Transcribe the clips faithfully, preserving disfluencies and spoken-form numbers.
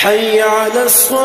حي على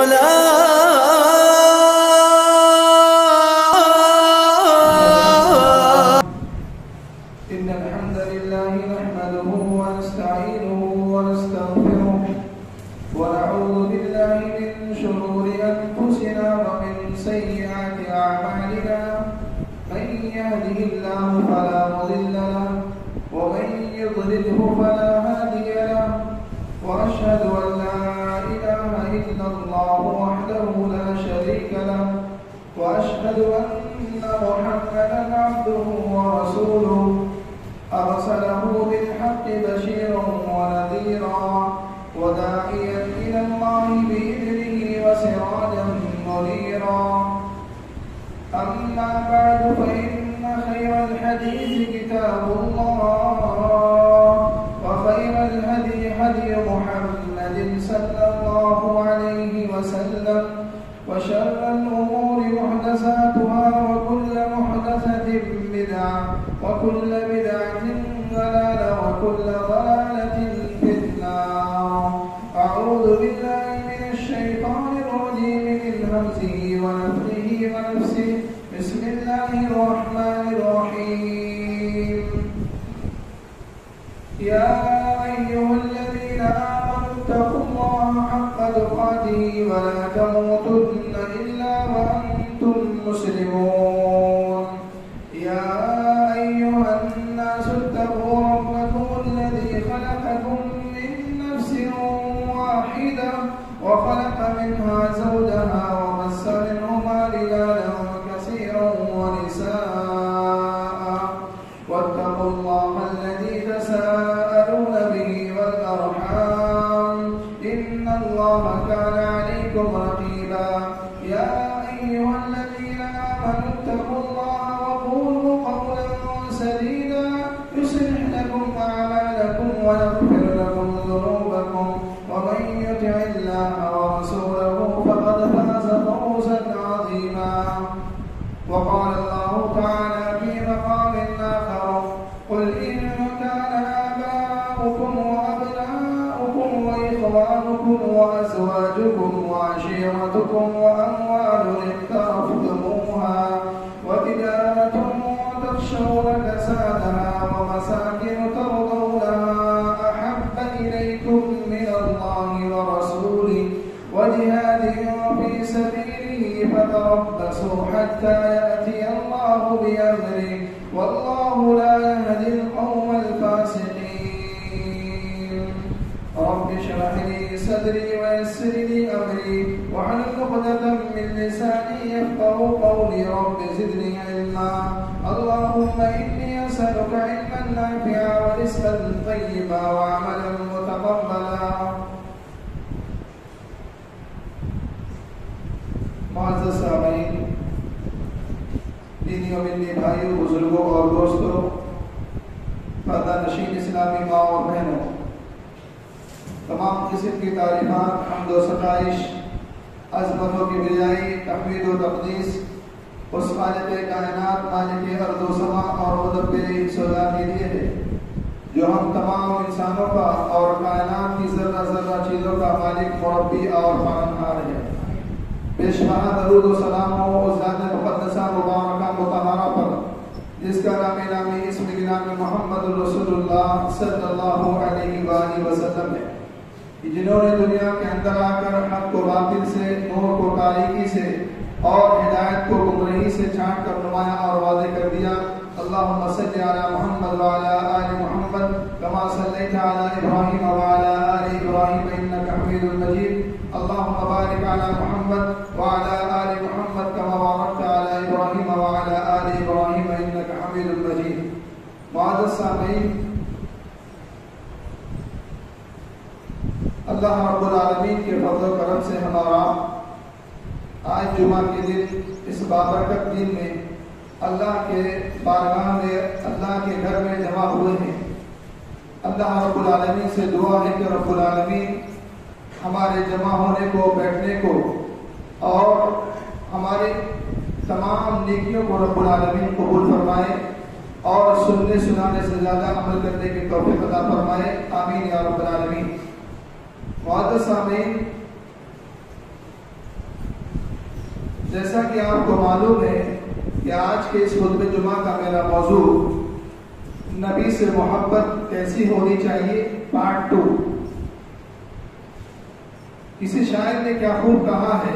الصلاة. إن الحمد لله نحمده ونستعينه ونستغفره ونعوذ بالله من شرور أنفسنا ومن سيئات أعمالنا. من يهده الله فلا مضل له ومن يضلله فلا هادي له. وأشهد أن لا إله إلا الله وحده لا شريك له. وأشهد أن محمدا عبده ورسوله أرسله بالحق بشيرا ونذيرا وداعيا إلى الله بإذنه وسراجا منيرا. أما بعد فإن خير الحديث كتاب الله وخير الهدي هدي محمد صلى الله عليه وسلم وشر الأمور محدثاتها وكل محدثة بدعة وكل بدعة ضلالة وكل ضلالة في النار. أعوذ بالله من الشيطان الرجيم من همزه ونفخه ونفسه. بسم الله الرحمن الرحيم. يا أيها الذين آمنوا اتقوا الله حق تقاته ولا تموتن إلا وأنتم مسلمون. يا أيها الناس اتقوا ربكم الذي خلقكم من نفس واحدة وخلق منها زوجها وبث منهما رجالا كثيرا ونساء. واتقوا الله الذي تساءلون به والأرحام إن الله كان عليكم رقيبا. يا أيها الذين آمنوا اتقوا الله وقولوا قولا سديدا يصلح لكم أعمالكم ويغفر لكم ذنوبكم ومن يطع الله ورسوله فقد فاز فوزا عظيما. وقال الله تعالى في مقام آخر: قل إن كان آباؤكم وأبناؤكم وإخوانكم وأزواجكم وعشيرتكم وأموال اقترفتموها وتجارة تخشون كسادها ومساكن ترضونها أحب إليكم من الله ورسوله وجهاد في سبيله فتربصوا حتى يأتي الله بأمره والله لا يهدي القوم الفاسقين. رب اشرح لي صدري ويسر لي أمري واحلل عقدة من لساني يفقهوا قولي. رب زدني علما. اللهم إني أسألك علما نافعا ورزقا طيبا وعملا متقبلا. معزز سامعین، دینی و ملی بھائیوں، بزرگوں اور دوستوں، پردہ نشین اسلامی ماں اور بہنوں، تمام قسم کی تعریفات، حمد و ستائش، عظمتوں کی بجائی، تحمید و تقدیس اس خالق کائنات، مالک ارض و سما اور مدبر سودا کے لیے ہے جو ہم تمام انسانوں کا اور کائنات کی ذرہ ذرہ چیزوں کا مالک، مربی اور پالنہار ہے۔ بے شمار درود و سلام ہو اس ذات مقدسہ مبارکہ مطہرہ پر جس کا نام نامی اسم نام محمد رسول اللہ صلی اللہ علیہ وآلہ وسلم ہے، جنہوں نے دنیا کے اندر آ کر حق کو باطل سے، نور کو تاریکی سے اور ہدایت کو گمراہی سے چھانٹ کر نمایاں اور واضح کر دیا۔ اللہم صلی علی محمد وعلی آل محمد کما صلیت علی ابراہیم وعلی آل ابراہیم انک حمید مجید۔ اللہم بارک علی محمد وعلی آل محمد کما بارکت علی ابراہیم وعلی آل ابراہیم انک حمید مجید۔ معزز سامعین، اللہ رب العالمین کے فضل و کرم سے ہمارا آج جمعہ کے دن اس بابرکت دن میں اللہ کے بارگاہ میں، اللہ کے گھر میں جمع ہوئے ہیں۔ اللہ رب العالمین سے دعا ہے کہ رب العالمین ہمارے جمع ہونے کو، بیٹھنے کو اور ہمارے تمام نیکیوں کو رب العالمین قبول فرمائے اور سننے سنانے سے زیادہ عمل کرنے کی توفیق عطا فرمائے۔ آمین یا رب العالمین۔ معزز سامعین، جیسا کہ آپ کو معلوم ہے کہ آج کے اس خطبہ جمعہ کا میرا موضوع نبی سے محبت کیسی ہونی چاہیے پارٹ ٹو۔ کسی شاعر نے کیا خوب کہا ہے،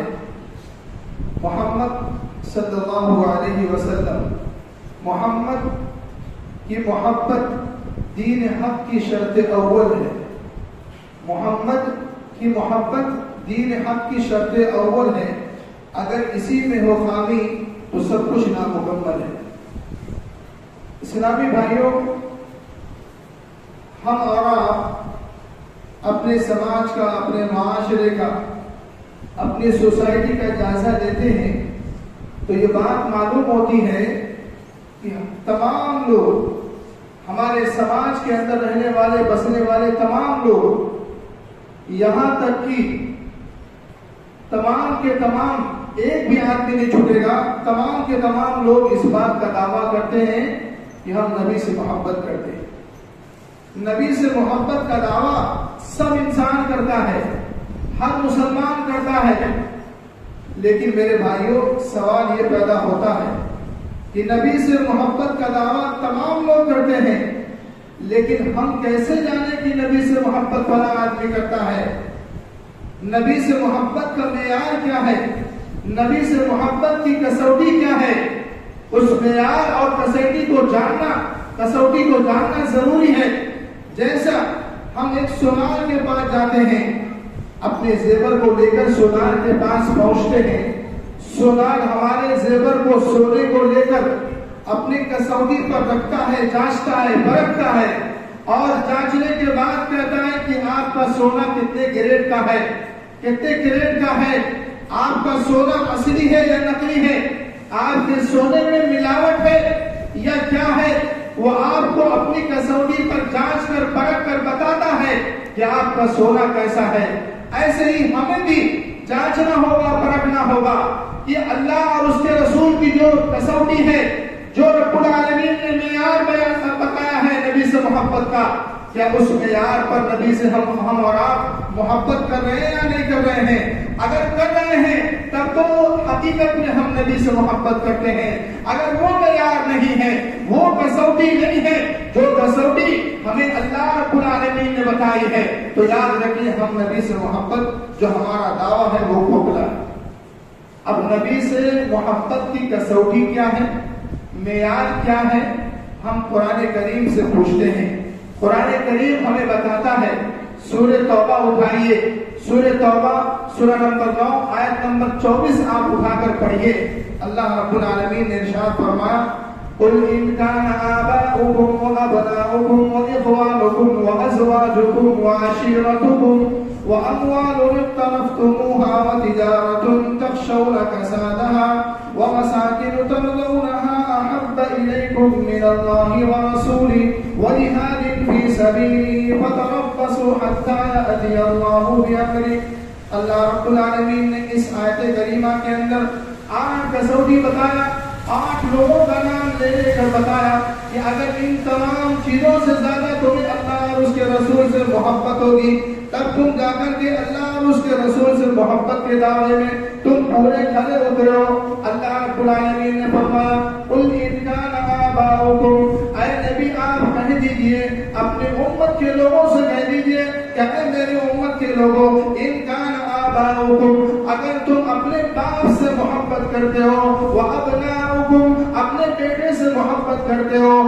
محمد صلی اللہ علیہ وسلم، محمد کی محبت دین حق کی شرط اول ہے۔ محمد کی محبت دین حق کی شرط اول ہے، اگر اسی میں ہو خامی تو سب کچھ نامکمل ہے۔ اسلامی بھائیوں، ہم اور آپ اپنے سماج کا، اپنے معاشرے کا، اپنی سوسائٹی کا جائزہ لیتے ہیں تو یہ بات معلوم ہوتی ہے کہ تمام لوگ، ہمارے سماج کے اندر رہنے والے، بسنے والے تمام لوگ، یہاں تک کہ تمام کے تمام، ایک بھی آدمی نہیں چھوٹے گا، تمام کے تمام لوگ اس بات کا دعویٰ کرتے ہیں کہ ہم نبی سے محبت کرتے ہیں۔ نبی سے محبت کا دعویٰ سب انسان کرتا ہے، ہر مسلمان کرتا ہے، لیکن میرے بھائیوں سوال یہ پیدا ہوتا ہے کہ نبی سے محبت کا دعویٰ تمام لوگ کرتے ہیں، لیکن ہم کیسے جانیں کہ نبی سے محبت فلاں آدمی کرتا ہے؟ نبی سے محبت کا معیار کیا ہے؟ نبی سے محبت کی کسوٹی کیا ہے؟ اس معیار اور کسوٹی کو جاننا کسوٹی کو جاننا ضروری ہے۔ جیسا ہم ایک سونار کے پاس جاتے ہیں، اپنے زیور کو لے کر سونار کے پاس پہنچتے ہیں، سونار ہمارے زیور کو، سونے کو لے کر اپنی کسوٹی پر رکھتا ہے، جانچتا ہے، پرکھتا ہے، اور جانچنے کے بعد کہتا ہے کہ آپ کا سونا کتنے گریڈ کا ہے، کتنے گریڈ کا ہے، آپ کا سونا اصلی ہے یا نقلی ہے، آپ کے سونے میں ملاوٹ ہے یا کیا ہے، وہ آپ کو اپنی کسوٹی پر جانچ کر پرکھ کر بتاتا ہے کہ آپ کا سونا کیسا ہے۔ ایسے ہی ہمیں بھی جانچنا ہوگا، پرکھنا ہوگا کہ اللہ اور اس کے رسول کی جو کسوٹی ہے، جو رب العالمین نے معیار بیان بتایا ہے نبی سے محبت کا، کیا اس معیار پر نبی سے ہم ہم اور آپ محبت کر رہے ہیں یا نہیں کر رہے ہیں؟ اگر کر رہے ہیں تب تو حقیقت میں ہم نبی سے محبت کرتے ہیں۔ اگر وہ معیار نہیں ہے، وہ کسوٹی نہیں ہے جو کسوٹی ہمیں اللہ رب العالمین نے بتائی ہے، تو یاد رکھیے ہم نبی سے محبت جو ہمارا دعویٰ ہے وہ کھوکھلا ہے۔ اب نبی سے محبت کی کسوٹی کیا ہے، معیار کیا ہے؟ ہم قرآن کریم سے پوچھتے ہیں۔ قرآن کریم ہمیں بتاتا ہے، سورہ توبہ اٹھائیے، سورہ توبہ سورہ نمبر نو آیت نمبر چوبیس آپ اٹھا کر پڑھیے۔ اللہ رب العالمین نے ارشاد فرمایا، قل ان كان آباؤكم وأبناؤكم وإخوانكم وأزواجكم وعشيرتكم وأموال اقترفتموها وتجارة تخشون كسادها ومساكن ترضونها أحب إليكم من الله ورسوله وجهاد في سبيله فتربصوا حتى يأتي الله بأمره۔ اللہ رب العالمین نے اس آیت کریمہ کے اندر آٹھ کسوٹی بتایا، آٹھ لوگوں کا نام لے لے کر بتایا کہ اگر ان تمام چیزوں سے زیادہ تمہیں اللہ اور اس کے رسول سے محبت ہوگی، تب تم جا کر کے اللہ اور اس کے رسول سے محبت کے دعوے میں تم پورے کھڑے اترے ہو۔ اللہ رب العالمین نے فرمایا، قل ان کان آباؤکم، اے نبی آپ کہہ دیجئے اپنے امت کے لوگوں سے کہہ دیجئے کہ اے میری امت کے لوگوں، ان کان آباؤکم، اگر تم اپنے باپ سے محبت کرتے ہو، وابناؤکم، اپنے بیٹے سے محبت کرتے ہو،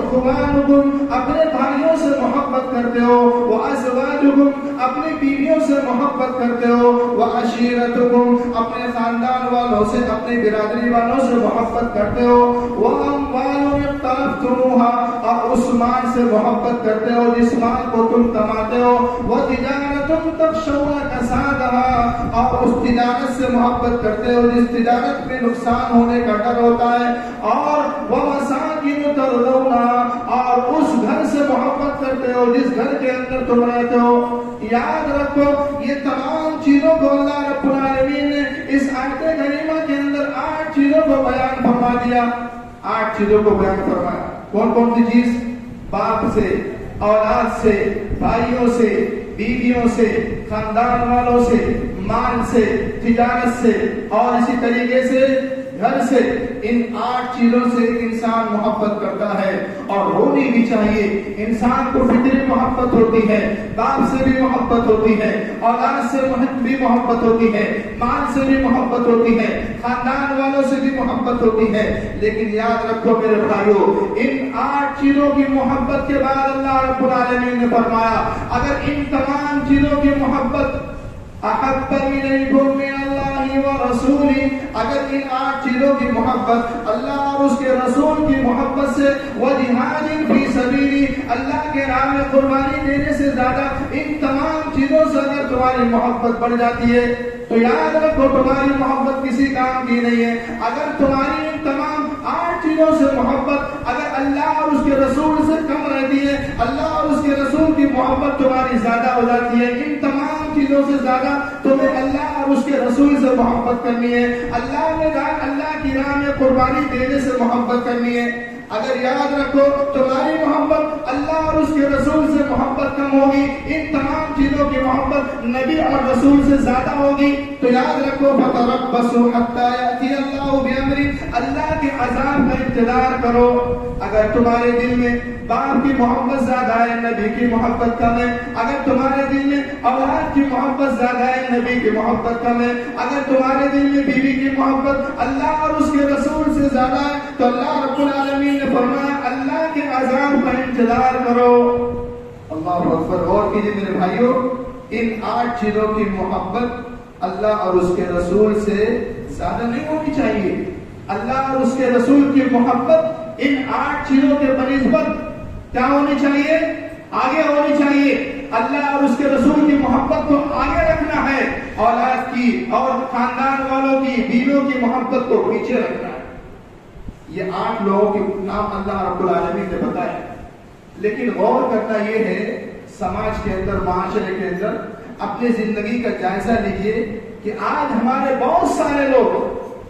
واخوانکم، اپنے بھائیوں سے محبت کرتے ہو، وازواجکم، اپنی بیویوں سے محبت کرتے ہو، وعشیرتکم، اپنے خاندان والوں سے، اپنی برادری والوں سے محبت کرتے ہو، واموال اقترفتموها، اور اس مال سے محبت کرتے ہو جس مال کو تم کماتے ہو، وتجارت تخشون کسادها، اور اس تجارت سے محبت کرتے ہو جس تجارت میں نقصان ہونے کا ڈر ہوتا ہے، اور ومساکن ترضونها، اور اس گھر سے محبت کرتے ہو جس گھر کے اندر تم رہتے ہو۔ یاد رکھو یہ تمام چیزوں کو اللہ رب العالمین نے اس آیت کریمہ کے اندر آٹھ چیزوں کو بیان فرما دیا، آٹھ چیزوں کو بیان فرمایا۔ کون کون سی چیز؟ باپ سے، اولاد سے، بھائیوں سے، بیویوں سے، خاندان والوں سے، مال سے، تجارت سے اور اسی طریقے سے گھر سے، ان آٹھ چیزوں سے انسان محبت کرتا ہے اور ہونی بھی چاہیے۔ انسان کو فطری محبت ہوتی ہے، باپ سے بھی محبت ہوتی ہے، اولاد سے بھی محبت ہوتی ہے، مال سے بھی محبت ہوتی ہے، خاندان والوں سے بھی محبت ہوتی ہے، لیکن یاد رکھو میرے بھائیو، ان آٹھ چیزوں کی محبت کے بعد اللہ رب العالمین نے فرمایا اگر ان تمام چیزوں کی محبت احب الیکم من اللہ ورسولہ، اگر ان آٹھ چیزوں کی محبت اللہ اور اس کے رسول کی محبت سے، وجہاد فی سبیلہ، اللہ کے راہ میں قربانی دینے سے زیادہ ان تمام چیزوں سے اگر تمہاری محبت بڑھ جاتی ہے تو یاد رکھو تمہاری محبت کسی کام کی نہیں ہے۔ اگر تمہاری ان تمام آٹھ چیزوں سے محبت اگر اللہ اور اس کے رسول سے کم رہتی ہے، اللہ اور اس کے رسول کی محبت تمہاری زیادہ ہو جاتی ہے، ان تمام چیزوں سے زیادہ تمہیں اللہ اور اس کے رسول سے محبت کرنی ہے، اللہ میں اللہ کی راہ میں قربانی دینے سے محبت کرنی ہے۔ اگر یاد رکھو تمہاری محبت اللہ اور اس کے رسول سے محبت کم ہوگی، ان تمام چیزوں کی محبت نبی اور رسول سے زیادہ ہوگی، تو یاد رکھو فتربصوا حتی یأتی اللہ بأمرہ، اللہ کے عذاب کا انتظار کرو۔ اگر تمہارے دل میں باپ کی محبت زیادہ ہے، نبی کی محبت کم ہے، اگر تمہارے دل میں اولاد کی محبت زیادہ ہے، نبی کی محبت کم ہے، اگر تمہارے دل میں بیوی کی محبت اللہ اور اس کے رسول سے زیادہ ہے، تو اللہ رب العالمین نے فرمایا اللہ کے عذاب کا انتظار کرو۔ اللہ اکبر۔ غور کیجیے میرے بھائیوں، ان آٹھ چیزوں کی محبت اللہ اور اس کے رسول سے زیادہ نہیں ہونی چاہیے۔ اللہ اور اس کے رسول کی محبت ان آٹھ چیزوں کے بنسبت کیا ہونی چاہیے؟ آگے ہونی چاہیے۔ اللہ اور اس کے رسول کی محبت کو آگے رکھنا ہے، اولاد کی اور خاندان والوں کی، بیویوں کی محبت کو پیچھے رکھنا ہے۔ یہ آٹھ لوگوں کے نام اللہ رب العالمین نے بتایا، لیکن غور کرنا یہ ہے سماج کے اندر، معاشرے کے اندر اپنی زندگی کا جائزہ لیجئے کہ آج ہمارے بہت سارے لوگ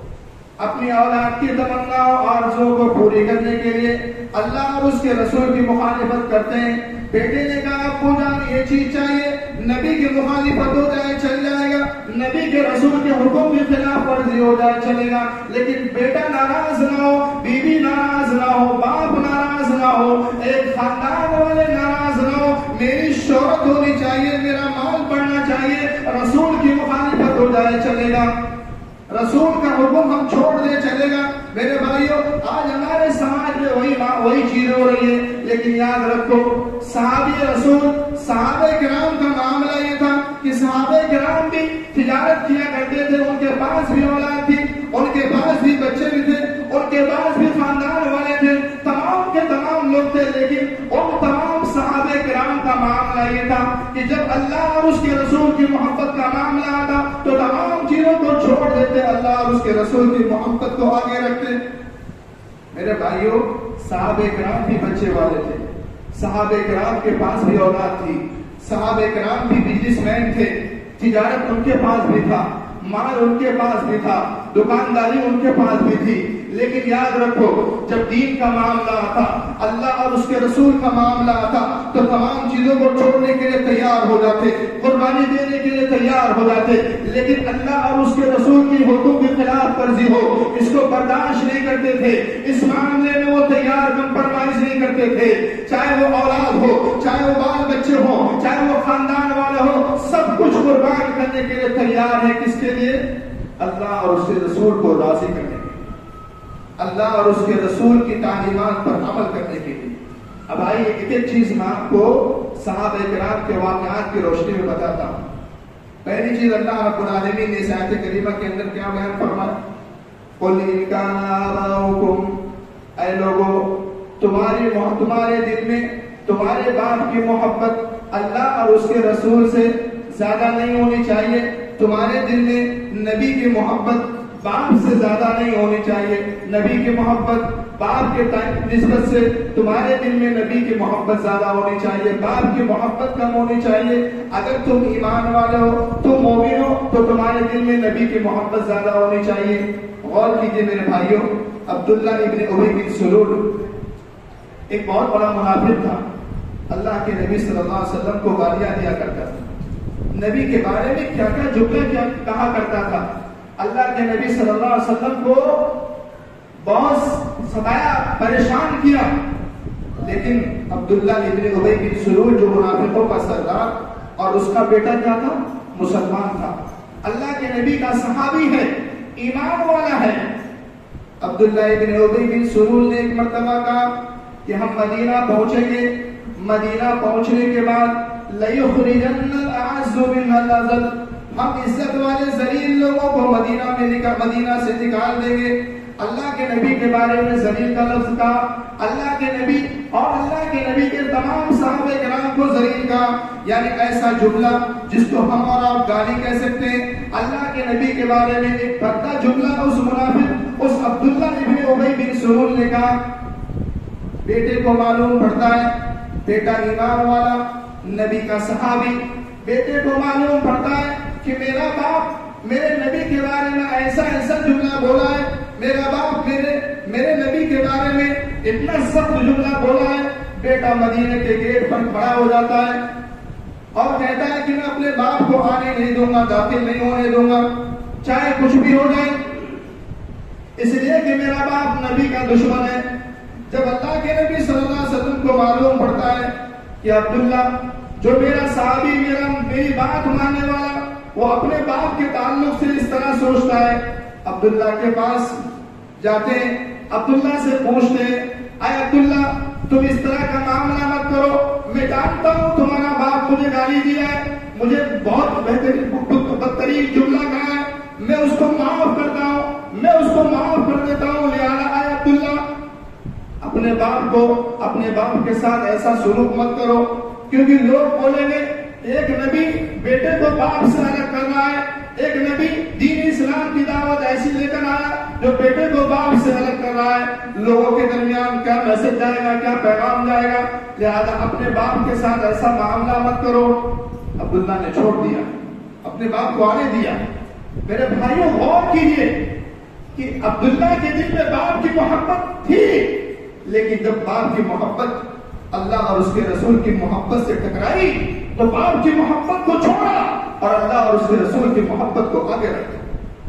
اپنی اولاد کی تمنا اور آرزوؤں کو پوری کرنے کے لیے اللہ اور اس کے رسول کی مخالفت کرتے ہیں۔ بیٹے نے کہا ابو جان یہ چیز چاہیے، نبی کی مخالفت ہو جائے چل جائے گا، نبی کے رسول کے حکم کی خلاف ورزی ہو جائے چلے گا، لیکن بیٹا ناراض نہ ہو، بیوی ناراض نہ ہو، باپ ناراض نہ ہو، ایک خاندان والے ناراض نہ ہو، میری شہرت ہونی چاہیے، میرا مال بڑھنا چاہیے، رسول کی مخالفت ہو جائے چلے گا، رسول کا حکم ہم چھوڑ دے چلے گا۔ میرے بھائیوں آج ہمارے سماج میں وہی وہی چیزیں ہو رہی ہیں، لیکن یاد رکھو صحابی رسول صحابہ کرام کا معاملہ یہ تھا کہ صحابہ کرام بھی تجارت کیا کرتے تھے، ان کے پاس بھی اولاد تھی، ان کے پاس بھی بچے بھی تھے، ان کے پاس بھی خاندان والے تھے، تمام کے تمام لوگ تھے، لیکن ان تمام صحابہ کرام کا معاملہ یہ تھا کہ جب اللہ اور اس کے رسول کی محبت کا معاملہ آتا تو تمام چیزوں کو چھوڑ دیتے، اللہ اور اس کے رسول کی محبت کو آگے رکھتے۔ میرے بھائیوں صحابہ کرام بھی بچے والے تھے، صحابہ کرام کے پاس بھی اولاد تھی، صحابہ کرام بھی بزنس مین تھے، تجارت ان کے پاس بھی تھا، مال ان کے پاس بھی تھا، دکانداری ان کے پاس بھی تھی، لیکن یاد رکھو جب دین کا معاملہ آتا، اللہ اور اس کے رسول کا معاملہ آتا تو تمام چیزوں کو چھوڑنے کے لیے تیار ہو جاتے، قربانی دینے کے لیے تیار ہو جاتے، لیکن اللہ اور اس کے رسول کی حکم کی خلاف ورزی ہو اس کو برداشت نہیں کرتے تھے، اس معاملے میں وہ تیار کمپرومائز نہیں کرتے تھے، چاہے وہ اولاد ہو، چاہے وہ بال بچے ہوں، چاہے وہ خاندان والے ہو، سب کچھ قربان کرنے کے لیے تیار ہے۔ کس کے لیے؟ اللہ اور اس کے رسول کو راضی کرنے کے لیے، اللہ اور اس کے رسول کی تعلیمات پر عمل کرنے کے لیے۔ اب آئیے ایک ایک چیز میں آپ کو صحابہ کرام کے واقعات کی روشنی میں بتاتا ہوں۔ پہلی چیز اللہ رب العالمین نے اس آیت کریمہ کے اندر کیا بیان فرمایا؟ قُلْ إِنْ كَانَ آبَاؤُكُمْ، اے لوگوں تمہاری تمہارے دل میں تمہارے باپ کی محبت اللہ اور اس کے رسول سے زیادہ نہیں ہونی چاہیے، تمہارے دل میں نبی کی محبت باپ سے زیادہ نہیں ہونی چاہیے، نبی کی محبت باپ کے نسبت سے تمہارے دل میں نبی کی محبت زیادہ ہونی چاہیے، باپ کی محبت کم ہونی چاہیے۔ اگر تم ایمان والے ہو، تم مومن ہو، تو تمہارے دل میں نبی کی محبت زیادہ ہونی چاہیے۔ غور کیجئے میرے بھائیوں، عبداللہ ابن ابی بن سلول ایک بہت بڑا منافق تھا، اللہ کے نبی صلی اللہ علیہ وسلم کو گالیاں دیا کرتا تھا، نبی کے بارے میں کیا کیا جملہ کیا کہا کرتا تھا. اللہ کے نبی صلی اللہ علیہ وسلم کو بہت ستایا، پریشان کیا، لیکن عبداللہ ابن ابی بن سلول جو منافقوں کا سردار اور اس کا بیٹا کیا تھا؟ مسلمان تھا. اللہ کے نبی کا صحابی ہے، ایمان والا ہے. عبداللہ ابن ابی بن سلول نے ایک مرتبہ کہا کہ ہم مدینہ پہنچیں گے، مدینہ پہنچنے کے بعد لَيُخْرِجَنَّ الْأَعَزُّ مِنْهَا الْأَذَلَّ، ہم عزت والے ذلیل لوگوں کو مدینہ میں مدینہ سے نکال دیں گے. اللہ کے نبی کے بارے میں ذلیل کا لفظ کہا. اللہ کے نبی اور اللہ کے نبی کے تمام صحابہ کرام کو ذلیل کہا، یعنی ایسا جملہ جس کو ہم اور آپ گالی کہہ سکتے ہیں. اللہ کے نبی کے بارے میں ایک بھدا جملہ اس منافق اس عبداللہ ابن ابی بن سلول نے کہا. بیٹے کو معلوم پڑتا ہے، بیٹا ایمان والا، نبی کا صحابی، بیٹے کو معلوم پڑتا ہے کہ میرا باپ میرے نبی کے بارے میں ایسا ایسا جملہ بولا ہے، میرا باپ میرے میرے نبی کے بارے میں اتنا سخت جملہ بولا ہے. بیٹا مدینے کے گیٹ پر کھڑا ہو جاتا ہے اور کہتا ہے کہ میں اپنے باپ کو آنے نہیں دوں گا، داخل نہیں ہونے دوں گا، چاہے کچھ بھی ہو جائے، اس لیے کہ میرا باپ نبی کا دشمن ہے. جب اللہ کے نبی صلی اللہ علیہ وسلم کو معلوم پڑتا ہے کہ عبداللہ جو میرا صحابی، میرا میری بات ماننے والا، وہ اپنے باپ کے تعلق سے اس طرح سوچتا ہے، عبداللہ کے پاس جاتے ہیں، عبداللہ سے پوچھتے ہیں، اے عبداللہ تم اس طرح کا معاملہ مت کرو، میں جانتا ہوں تمہارا باپ مجھے گالی دیا ہے، مجھے بہت بہترین بدترین جملہ کہا ہے، میں اس کو معاف کرتا ہوں، میں اس کو معاف کر دیتا ہوں، لہذا اے عبداللہ اپنے باپ کو اپنے باپ کے ساتھ ایسا سلوک مت کرو، کیونکہ لوگ بولیں گے ایک نبی بیٹے کو باپ سے الگ کر رہا ہے، ایک نبی دین اسلام کی دعوت ایسی لے کر آیا جو بیٹے کو باپ سے الگ کر رہا ہے، لوگوں کے درمیان کیا میسج جائے گا، کیا پیغام جائے گا، لہذا اپنے باپ کے ساتھ ایسا معاملہ مت کرو. عبداللہ نے چھوڑ دیا، اپنے باپ کو آنے دیا. میرے بھائیوں غور کیجئے کہ عبداللہ کے دل میں باپ کی محبت تھی، لیکن جب باپ کی محبت اللہ اور اس کے رسول کی محبت سے ٹکرائی تو باپ کی محبت کو چھوڑا اور اللہ اور اس کے رسول کی محبت کو آگے رکھا.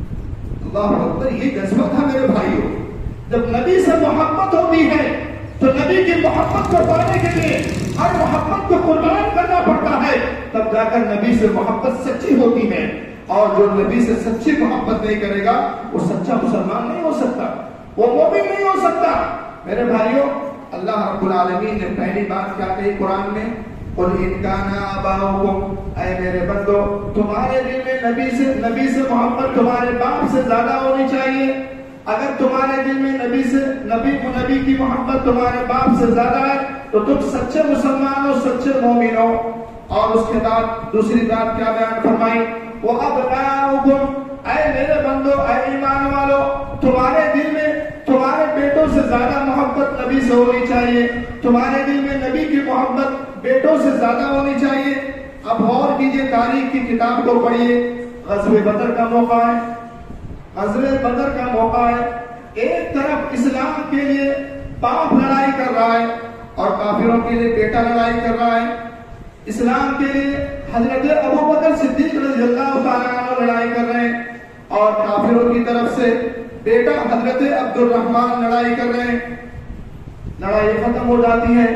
اللہ اکبر، یہ جذبہ تھا میرے بھائیوں. جب نبی سے محبت ہوتی ہے تو نبی کی محبت کو پانے کے لیے ہر محبت کو قربان کرنا پڑتا ہے، تب جا کر نبی سے محبت سچی ہوتی ہے. اور جو نبی سے سچی محبت نہیں کرے گا وہ سچا مسلمان نہیں ہو سکتا، وہ مومن نہیں ہو سکتا. میرے بھائیوں، اللہ رب العالمین نے پہلی بات کیا کہی قرآن میں؟ قُلْ إِنْ كَانَ آبَاؤُكُمْ، اے میرے بندو تمہارے دل میں نبی سے نبی سے محبت تمہارے باپ سے زیادہ ہونی چاہیے. اگر تمہارے دل میں نبی سے نبی کو نبی کی محبت تمہارے باپ سے زیادہ ہے تو تم سچے مسلمان ہو، سچے مومن ہو. اور اس کے بعد دوسری بات کیا بیان فرمائی؟ وَأَبْنَاؤُكُمْ، اے میرے بندو، اے ایمان والو، تمہارے دل میں تمہارے بیٹوں سے زیادہ محبت نبی سے ہونی چاہیے، تمہارے دل میں نبی کی محبت بیٹوں سے زیادہ ہونی چاہیے. اب غور کیجئے، تاریخ کی کتاب کو پڑھیے. غزوہ بدر کا موقع ہے، غزوہ بدر کا موقع ہے. ایک طرف اسلام کے لیے باپ لڑائی کر رہا ہے اور کافروں کے لیے بیٹا لڑائی کر رہا ہے. اسلام کے لیے حضرت ابو بکر صدیق رضی اللہ تعالیٰ عنہ لڑائی کر رہے ہیں اور کافروں کی طرف سے بیٹا حضرت عبد الرحمن لڑائی کر رہے ہیں. لڑائی ختم ہو جاتی ہے.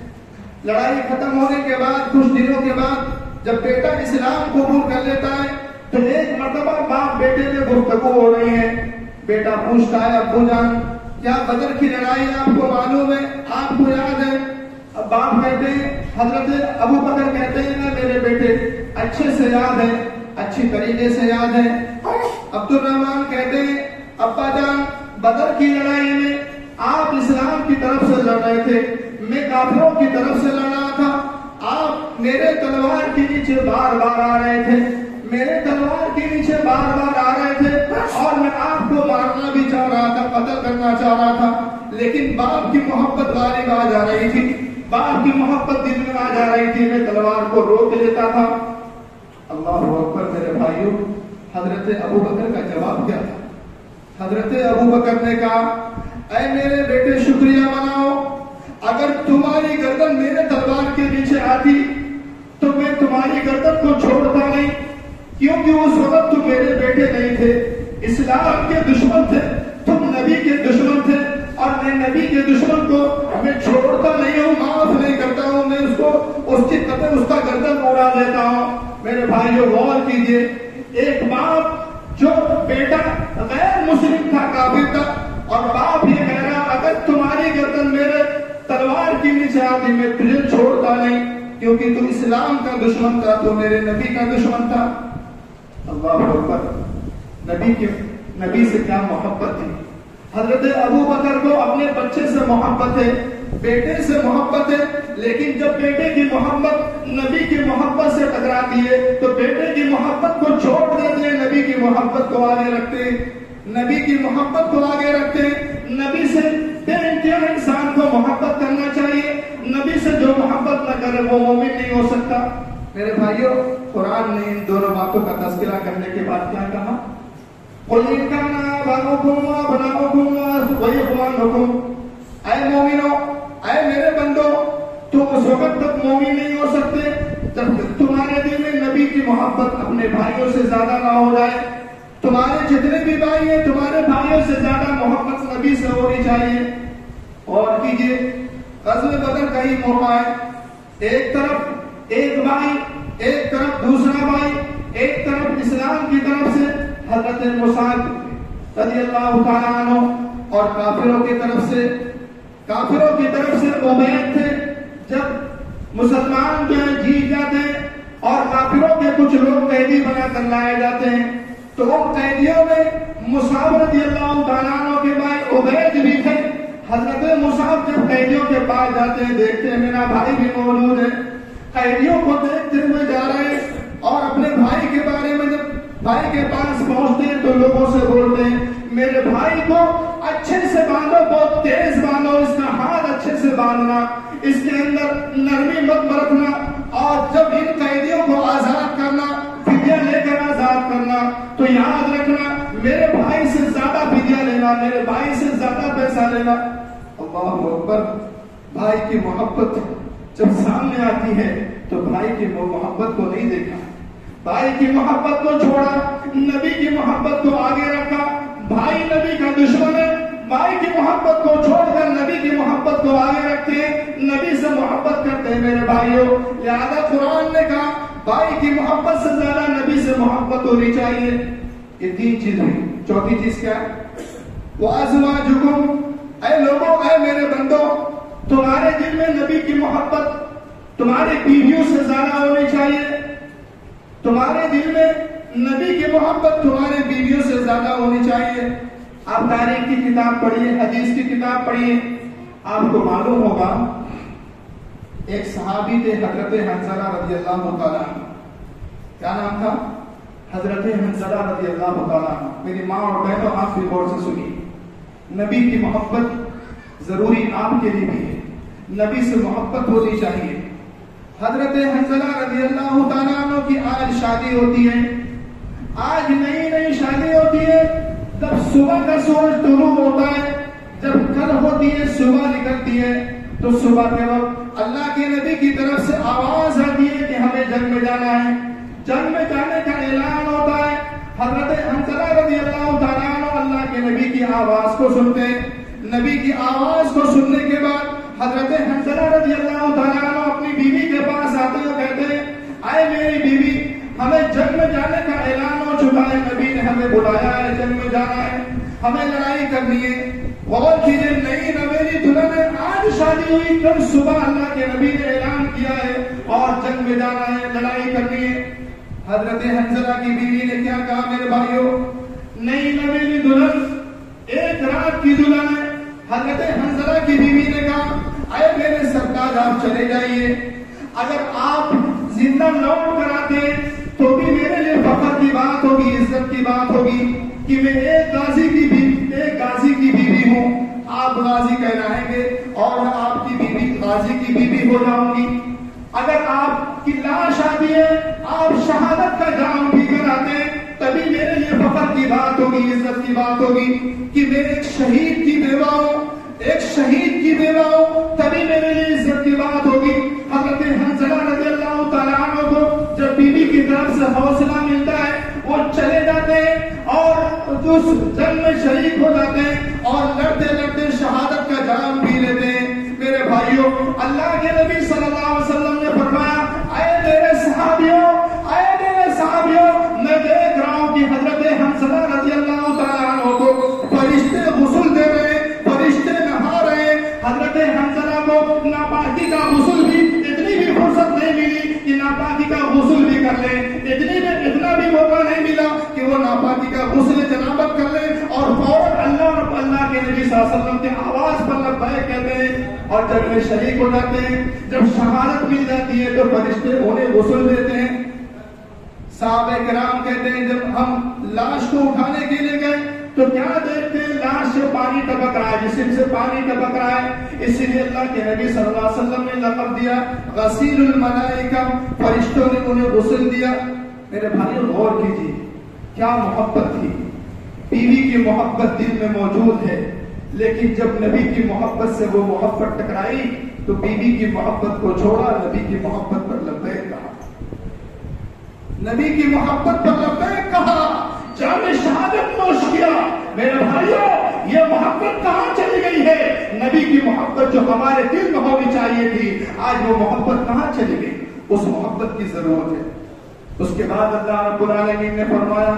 لڑائی ختم ہونے کے بعد کچھ دنوں کے بعد جب بیٹا اسلام قبول کر لیتا ہے تو ایک مرتبہ باپ بیٹے میں گفتگو ہو رہی ہے. بیٹا پوچھتا ہے، ابو جان کیا بدر کی لڑائی آپ کو معلوم ہے، آپ کو یاد ہے؟ اب باپ کہتے ہیں، حضرت ابو بکر کہتے ہیں نا میرے بیٹے اچھے سے یاد ہے، اچھی طریقے سے یاد ہے. عبد الرحمن کہتے ہیں، ابا جان بدر کی لڑائی میں آپ اسلام کی طرف سے لڑ رہے تھے، میں کافروں کی طرف سے لڑ رہا تھا، آپ میرے تلوار کے نیچے بار بار آ رہے تھے، میرے تلوار کے نیچے بار بار آ رہے تھے اور میں آپ کو مارنا بھی چاہ رہا تھا، قتل کرنا چاہ رہا تھا، لیکن باپ کی محبت غالب آ جا رہی تھی، باپ کی محبت دل میں آ جا رہی تھی، میں تلوار کو روک لیتا تھا. اللہ اکبر میرے بھائیوں، حضرت ابو بکر کا جواب کیا تھا؟ حضرت ابو بکر نے کہا، اے میرے بیٹے شکریہ مناؤ، اگر تمہاری گردن میرے تلوار کے نیچے آتی تو میں تمہاری گردن کو چھوڑتا نہیں، کیونکہ اس وقت تم میرے بیٹے نہیں تھے، اسلام کے دشمن تھے، تم نبی کے دشمن تھے، اور میں نبی کے دشمن کو میں چھوڑتا نہیں ہوں، معاف نہیں کرتا ہوں، میں اس کو اس کی قتل اس کا گردن اڑا دیتا ہوں۔ میرے بھائیو غور کیجئے، ایک باپ جو بیٹا غیر مسلم تھا، کافر تھا، اور باپ یہ کہہ رہا اگر تمہاری گردن میرے تلوار کی نیچے آتی میں تجھے چھوڑتا نہیں، کیونکہ تو اسلام کا دشمن تھا، تو میرے نبی کا دشمن تھا۔ اللہ اکبر، نبی کے نبی سے کیا محبت تھی۔ حضرت ابو بکر کو اپنے بچے سے محبت ہے، بیٹے سے محبت ہے، لیکن جب بیٹے کی محبت نبی کی محبت سے ٹکراتی ہے تو بیٹے کی محبت کو چھوڑ دیتے ہیں، نبی کی محبت کو آگے رکھتے ہیں، نبی کی محبت کو آگے رکھتے ہیں۔ نبی سے بے انتہا انسان کو محبت کرنا چاہیے، نبی سے جو محبت نہ کرے وہ مومن نہیں ہو سکتا۔ میرے بھائیوں، قرآن نے ان دونوں باتوں کا تذکرہ کرنے کے بعد کیا کہا؟ قُلْ إِنْ كَانَ آبَاؤُكُمْ وَأَبْنَاؤُكُمْ وَإِخْوَانُكُمْ، اے مومنو، اے میرے بندو، تم اس وقت تک مومن نہیں ہو سکتے جب تک تمہارے دل میں نبی کی محبت اپنے بھائیوں سے زیادہ نہ ہو جائے۔ تمہارے جتنے بھی بھائی ہیں تمہارے بھائیوں سے زیادہ محبت نبی سے ہونی چاہیے۔ اور کیجئے، غزوہ بدر کا ہی موقع ہے، ایک طرف ایک بھائی، ایک طرف دوسرا بھائی، ایک طرف اسلام کی طرف سے حضرت مصعب رضی اللہ تعالیٰ عنہ، اور کافروں کی طرف سے کافروں کی طرف سے عبید تھے۔ جب مسلمان جو ہے جیت جاتے ہیں اور کافروں کے کچھ لوگ قیدی بنا کر لائے جاتے ہیں تو ان قیدیوں میں مصعب رضی اللہ تعالیٰ عنہ کے بھائی عبید بھی تھے۔ حضرت مصعب جب قیدیوں کے پاس جاتے ہیں، دیکھتے ہیں میرا بھائی بھی موجود ہے، قیدیوں کو دیکھتے ہوئے جا رہے ہیں، اور اپنے بھائی کے بارے میں جب بھائی کے پاس پہنچتے ہیں تو لوگوں سے بولتے ہیں میرے بھائی کو اچھے سے باندھو، بہت تیز باندھو، اس کا ہاتھ اچھے سے باندھنا، اس کے اندر نرمی مت برتنا، اور جب ان قیدیوں کو آزاد کرنا، فدیہ لے کر آزاد کرنا، تو یاد رکھنا میرے بھائی سے زیادہ فدیہ لینا، میرے بھائی سے زیادہ پیسہ لینا۔ اللہ اکبر، بھائی کی محبت جب سامنے آتی ہے تو بھائی کی محبت کو نہیں دیکھا، بھائی کی محبت کو چھوڑا، نبی کی محبت کو آگے رکھا۔ بھائی نبی کا دشمن ہے، بھائی کی محبت کو چھوڑ کر نبی کی محبت کو آگے رکھتے ہیں، نبی سے محبت کرتے ہیں میرے بھائیوں۔ لہذا قرآن نے کہا بھائی کی محبت سے زیادہ نبی سے محبت ہونی چاہیے۔ یہ تین چیز ہوئی، چوتھی چیز کیا ہے؟ وَأَزْوَاجُكُمْ، اے لوگوں، اے میرے بندوں، تمہارے دل میں نبی کی محبت تمہاری بیویوں سے زیادہ ہونی چاہیے، تمہارے دل میں نبی کی محبت تمہارے بیویوں سے زیادہ ہونی چاہیے۔ آپ تاریخ کی کتاب پڑھیے، حدیث کی کتاب پڑھیے، آپ کو معلوم ہوگا ایک صحابی تھے حضرت حنظلہ رضی اللہ تعالیٰ عنہ۔ کیا نام تھا؟ حضرت حنظلہ رضی اللہ تعالیٰ عنہ۔ میری ماں اور بہنوں، آپ بھی غور سے سنیے، نبی کی محبت ضروری آپ کے لیے بھی ہے، نبی سے محبت ہونی چاہیے۔ حضرت حنظلہ رضی اللہ تعالیٰ عنہ کی آج شادی ہوتی ہے، آج نئی نئی شادی ہوتی ہے، جب صبح کا سورج طلوع ہوتا ہے، جب کل ہوتی ہے، صبح نکلتی ہے، تو صبح کے وقت اللہ کے نبی کی طرف سے آواز آتی ہے کہ ہمیں جنگ میں جانا ہے، جنگ میں جانے کا اعلان ہوتا ہے۔ حضرت حنظلہ رضی اللہ تعالیٰ عنہ اللہ کے نبی کی آواز کو سنتے ہیں، نبی کی آواز کو سننے کے بعد حضرت حنظلہ رضی اللہ تعالیٰ عنہ اپنی بیوی کے پاس آتے ہیں، کہتے ہیں اے میری بیوی، ہمیں جنگ میں جانے کا اعلان ہو چکا ہے، نبی نے ہمیں بلایا ہے، جنگ میں جانا ہے، ہمیں لڑائی کرنی ہے۔ غور کیجیے، نئی نویلی دلہن ہے، آج شادی ہوئی، کل صبح اللہ کے نبی نے اعلان کیا ہے اور جنگ میں جانا ہے، لڑائی کرنی ہے۔ حضرت حنظلہ کی بیوی نے کیا کہا میرے بھائیوں؟ نئی نویلی دلہن، ایک رات کی دلہن ہے، حضرت حنظلہ کی بیوی نے کہا اے میرے سرتاج، آپ چلے جائیے، اگر آپ زندہ لوٹ کر آتے تو بھی میرے لیے فخر کی بات ہوگی، عزت کی بات ہوگی کہ میں ایک غازی کی بیوی ایک غازی کی بیوی ہوں، آپ غازی کہلائیں گے اور میں آپ کی بیوی غازی کی بیوی ہو جاؤں گی۔ اگر آپ کی لاش آتی ہے، آپ شہادت کا جام پی کر آتے تبھی میرے لیے فخر کی بات ہوگی، عزت کی بات ہوگی کہ میں ایک شہید کی بیوہ ہوں، ایک شہید کی بیوہ ہوں، تبھی میرے لیے عزت کی بات ہوگی۔ حضرت حنظلہ رضی اللہ تعالیٰ عنہ طرف سے حوصلہ ملتا ہے وہ چلے جاتے ہیں اور اس جنگ میں شریک ہو جاتے ہیں اور لڑتے لڑتے شہادت کا جام پی لیتے ہیں. میرے بھائیوں, اللہ کے نبی صلی اللہ علیہ وسلم نے فرمایا, اے میرے صحابیوں, اے میرے صحابیوں, میں دیکھ رہا ہوں کہ حضرت حنظلہ رضی اللہ تعالیٰ عنہ کو فرشتے غسل دے رہے ہیں, فرشتے نہا رہے ہیں. حضرت حنظلہ کو ناپاکی کا غسل بھی اتنی بھی فرصت نہیں ملی کہ ناپاکی کا غسل بھی کر لیں, اتنی بھی اتنا بھی موقع نہیں ملا کہ وہ ناپاکی کا غسل جنابت کر لیں اور فوراً اللہ رب اللہ کے نبی صلی اللہ علیہ وسلم کے آواز پر لبیک کہتے ہیں اور جب میں شریک ہو جاتے ہیں. جب شہادت مل جاتی ہے تو فرشتے انہیں غسل دیتے ہیں. صحابہ کرام کہتے ہیں جب ہم لاش کو اٹھانے کے لیے گئے تو کیا دیکھتے ہیں, لاش سے پانی ٹپک رہا ہے, جسم سے پانی ٹپک رہا ہے. اسی لیے اللہ کے نبی صلی اللہ علیہ وسلم نے لقب دیا غسیل الملائکہ, فرشتوں نے انہیں غسل دیا. میرے بھائیوں غور کیجیے, کیا محبت تھی. بیوی کی محبت دل میں موجود ہے, لیکن جب نبی کی محبت سے وہ محبت ٹکرائی تو بیوی کی محبت کو چھوڑا, نبی کی محبت پر لبیک کہا, نبی کی محبت پر لبیک کہا, جام شہادت نوش کیا. میرے بھائیوں یہ محبت کہاں چلی گئی ہے؟ نبی کی محبت جو ہمارے دل میں ہونی چاہیے تھی, آج وہ محبت کہاں چلی گئی؟ اس محبت کی ضرورت ہے. اس کے بعد اللہ رب العالمین نے فرمایا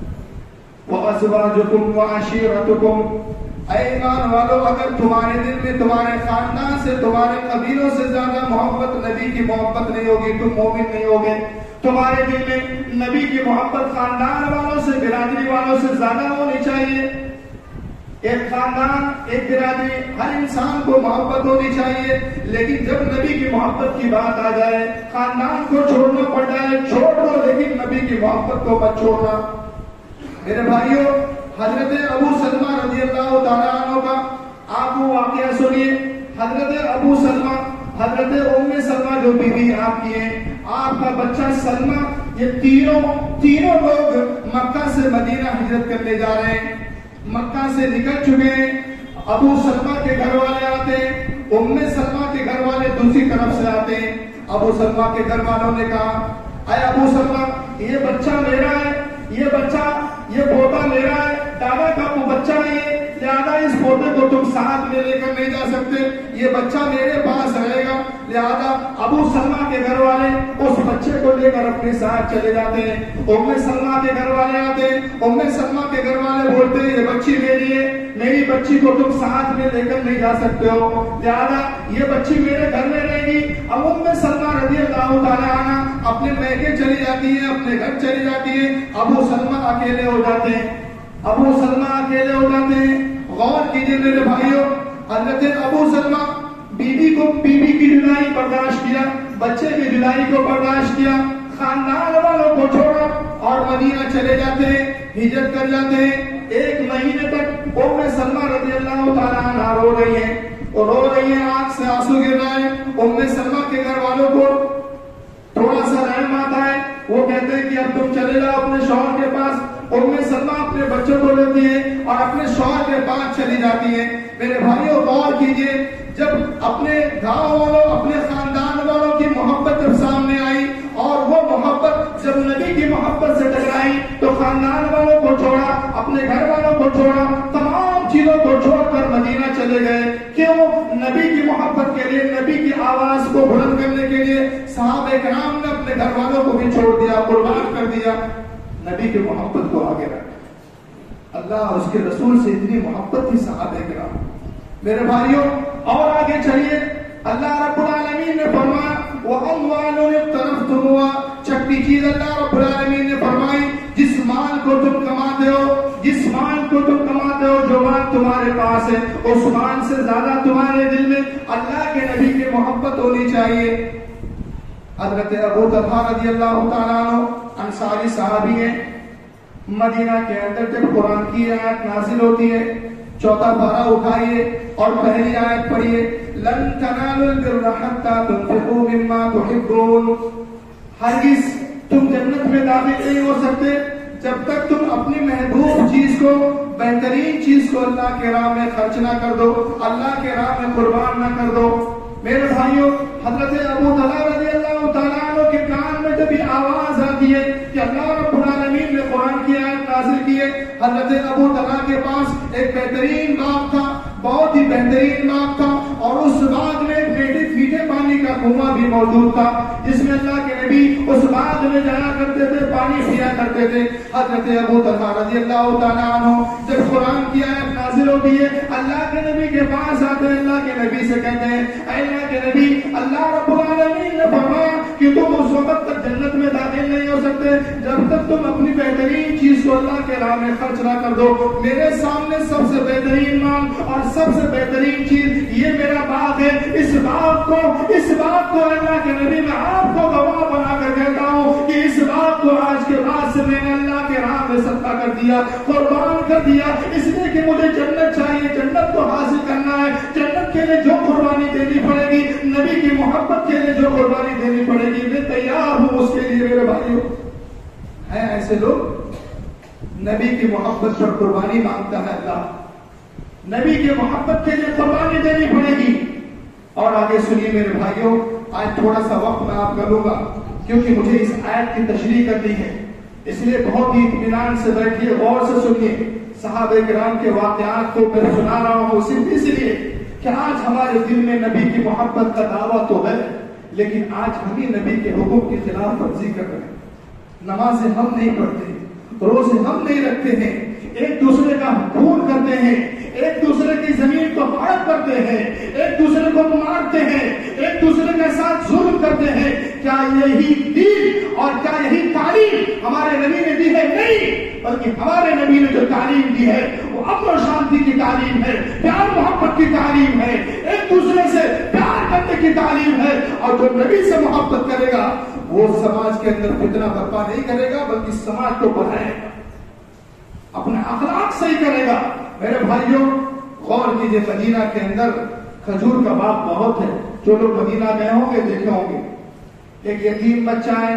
وَأَزْوَاجُكُمْ وَعَشِيرَتُكُمْ, اے ایمان والو, اگر تمہارے دل میں تمہارے خاندان سے, تمہارے قبیلوں سے زیادہ محبت, نبی کی محبت نہیں ہوگی, تم مومن نہیں ہوگے. تمہارے دل میں نبی کی محبت خاندان والوں سے, برادری والوں سے زیادہ ہونی چاہیے. ایک خاندان, ایک برادری, ہر انسان کو محبت ہونی چاہیے, لیکن جب نبی کی محبت کی بات آ جائے, خاندان کو چھوڑنا پڑ جائے, چھوڑ دو, لیکن نبی کی محبت کو مت چھوڑنا. میرے بھائیوں, حضرت ابو سلمہ رضی اللہ تعالیٰ عنہ کا آپ وہ واقعہ سنیے. حضرت ابو سلمہ, حضرت ام سلمہ جو بیوی آپ کی ہیں, آپ کا بچہ سلمہ, یہ تینوں تینوں لوگ مکہ سے مدینہ ہجرت کرنے جا رہے ہیں. مکہ سے نکل چکے ہیں. ابو سلمہ کے گھر والے آتے ہیں, ام سلمہ کے گھر والے دوسری طرف سے آتے ہیں. ابو سلمہ کے گھر والوں نے کہا, اے ابو سلمہ, یہ بچہ میرا ہے, یہ بچہ, یہ پوتا میرا ہے, دادا کا وہ بچہ ہے, لہذا اس پوتے کو تم ساتھ میں لے کر نہیں جا سکتے, یہ بچہ میرے پاس رہے گا. لہذا ابو سلمہ کے گھر والے اس بچے کو لے کر اپنے ساتھ چلے جاتے ہیں. ام سلمہ کے گھر والے آتے ہیں, ام سلمہ کے گھر والے بولتے ہیں یہ بچی میری ہے, میری بچی کو تم ساتھ میں لے کر نہیں جا سکتے ہو, لہذا یہ بچی میرے گھر میں رہے گی. اب ام سلمہ رضی اللہ تعالیٰ عنہ اپنے میکے چلی جاتی ہے, اپنے گھر چلی جاتی ہے. ابو سلمہ اکیلے ہو جاتے ہیں, ابو سلمہ اکیلے ہو جاتے ہیں. غور کیجیے میرے بھائیوں, حضرت ابو سلمہ بیوی کو, بیوی کی جدائی برداشت کیا, بچے کی جدائی کو برداشت کیا, خاندان والوں کو چھوڑا اور مدینہ چلے جاتے ہیں, ہجرت کر جاتے ہیں. ایک مہینے تک ام سلمہ رضی اللہ تعالیٰ عنہ رو رہی ہیں, اور رو رہی ہیں, آنکھ سے آنسو گر رہا ہے. ام سلمہ کے گھر والوں کو تھوڑا سا رحم آتا ہے, وہ کہتے ہیں کہ اب تم چلے جاؤ اپنے شوہر کے پاس. ام سلمہ اپنے بچوں کو لیتی ہے اور اپنے شوہر کے پاس چلی جاتی ہے. میرے بھائیوں غور کیجیے, جب اپنے گاؤں والوں, اپنے خاندان والوں کی محبت جب سامنے آئی اور وہ محبت جب نبی کی محبت سے ٹکرائی تو خاندان والوں کو چھوڑا, اپنے گھر والوں کو چھوڑا, تمام چیزوں کو چھوڑ کر مدینہ چلے گئے. کیوں؟ نبی کی محبت کے لیے, نبی کی آواز کو بلند کرنے کے لیے. صحابہ کرام نے اپنے گھر والوں کو بھی چھوڑ دیا, قربان کر دیا, نبی کی محبت کو آگے رکھا. اللہ اور اس کے رسول سے اتنی محبت تھی صحابہ کرام. میرے بھائیوں اور آگے چلیے, اللہ رب العالمین نے فرمایا وَأَمْوَالٌ اقْتَرَفْتُمُوهَا, چھٹی چیز اللہ رب العالمین نے فرمائی, جس مال کو تم کماتے ہو, جس مال کو تم کماتے ہو, جو مال تمہارے پاس ہے, اس مال سے زیادہ تمہارے دل میں اللہ کے نبی کی محبت ہونی چاہیے. حضرت ابو طلحہ رضی اللہ تعالیٰ عنہ انصاری صحابی ہیں. مدینہ کے اندر جب قرآن کی آیت نازل ہوتی ہے, چوتھا پارہ اٹھائیے اور پہلی آیت پڑھیے, لن تنالوا البر حتى تنفقوا مما تحبون, ہرگز تم جنت میں داخل نہیں ہو سکتے جب تک تم اپنی محبوب چیز کو, بہترین چیز کو اللہ کے راہ میں خرچ نہ کر دو, اللہ کے راہ میں قربان نہ کر دو. میرے بھائیوں, حضرت ابو طلحہ رضی اللہ تعالیٰ عنہ کے کان میں جب بھی آواز آتی ہے کہ اللہ رب العالمین نے قرآن کی آیت نازل کی ہے، حضرت ابو طلحہ کے پاس ایک بہترین باغ تھا، بہت ہی بہترین باغ تھا، اور اس باغ میں میٹھے میٹھے پانی کا کنواں بھی موجود تھا جس میں اللہ کے نبی اس باغ میں جایا کرتے تھے، پانی پیا کرتے تھے۔ حضرت ابو طلحہ رضی اللہ تعالیٰ عنہ جب قرآن کی آیت نازل ہوتی ہے، اللہ کے نبی کے پاس آتے ہیں، اللہ کے نبی سے کہتے ہیں اے اللہ کے نبی، اللہ رب العالمین نے فرمایا کہ تم اس وقت تک جنت میں داخل نہیں ہو سکتے جب تک تم اپنی بہترین چیز کو اللہ کے راہ میں خرچ نہ کر دو۔ میرے سامنے سب سے بہترین مال اور سب سے بہترین چیز یہ میرا باغ ہے، اس باغ کو اس باغ کو اللہ کے نبی میں آپ کو گواہ بنا کر کہتا ہوں کہ اس باغ کو آج کے بعد سے میں نے اللہ کے راہ میں صدقہ کر دیا، قربان کر دیا، اس لیے کہ مجھے جنت چاہیے، جنت کو حاصل کرنا ہے، جنت کے لیے جو قربانی دینی پڑے گی، نبی کی محبت کے لیے جو قربانی دینی پڑے گی، میں تیار ہوں اس کے لیے۔ میرے بھائیوں، ہیں ایسے لوگ نبی کی محبت پر قربانی مانگتا ہے اللہ، نبی کی محبت کے لیے قربانی دینی پڑے گی۔ اور آگے سنیے میرے بھائیوں، آج تھوڑا سا وقت میں آپ کا لوں گا کیونکہ مجھے اس آیت کی تشریح کرنی ہے، اس لیے بہت ہی اطمینان سے بیٹھیے، غور سے سنیے۔ صحابہ کرام کے واقعات کو میں سنا رہا ہوں صرف اس لیے کہ آج ہمارے دل میں نبی کی محبت کا دعویٰ تو ہے، لیکن آج ہم ہی نبی کے حکم کی خلاف ورزی کر رہے ہیں، نمازیں ہم نہیں پڑھتے، روزے ہم نہیں رکھتے ہیں، ایک دوسرے کا خون کرتے ہیں، ایک دوسرے کی زمین کو ہڑپ کرتے ہیں، ایک دوسرے کو مارتے ہیں، ایک دوسرے کے ساتھ ظلم کرتے ہیں۔ کیا یہی دین اور کیا یہی تعلیم ہمارے نبی نے دی ہے؟ نہیں، بلکہ ہمارے نبی نے جو تعلیم دی ہے وہ امن و شانتی کی تعلیم ہے، پیار محبت کی تعلیم ہے، ایک دوسرے سے پیار کرنے کی تعلیم ہے۔ اور جو نبی سے محبت کرے گا وہ سماج کے اندر فتنہ برپا نہیں کرے گا بلکہ سماج کو بڑھائے گا، اپنا اخلاق صحیح کرے گا۔ میرے بھائیوں، غور کیجئے، مدینہ کے اندر کھجور کا باغ بہت ہے، جو لوگ مدینہ گئے ہوں گے دیکھے ہوں گے، ایک یتیم بچہ ہے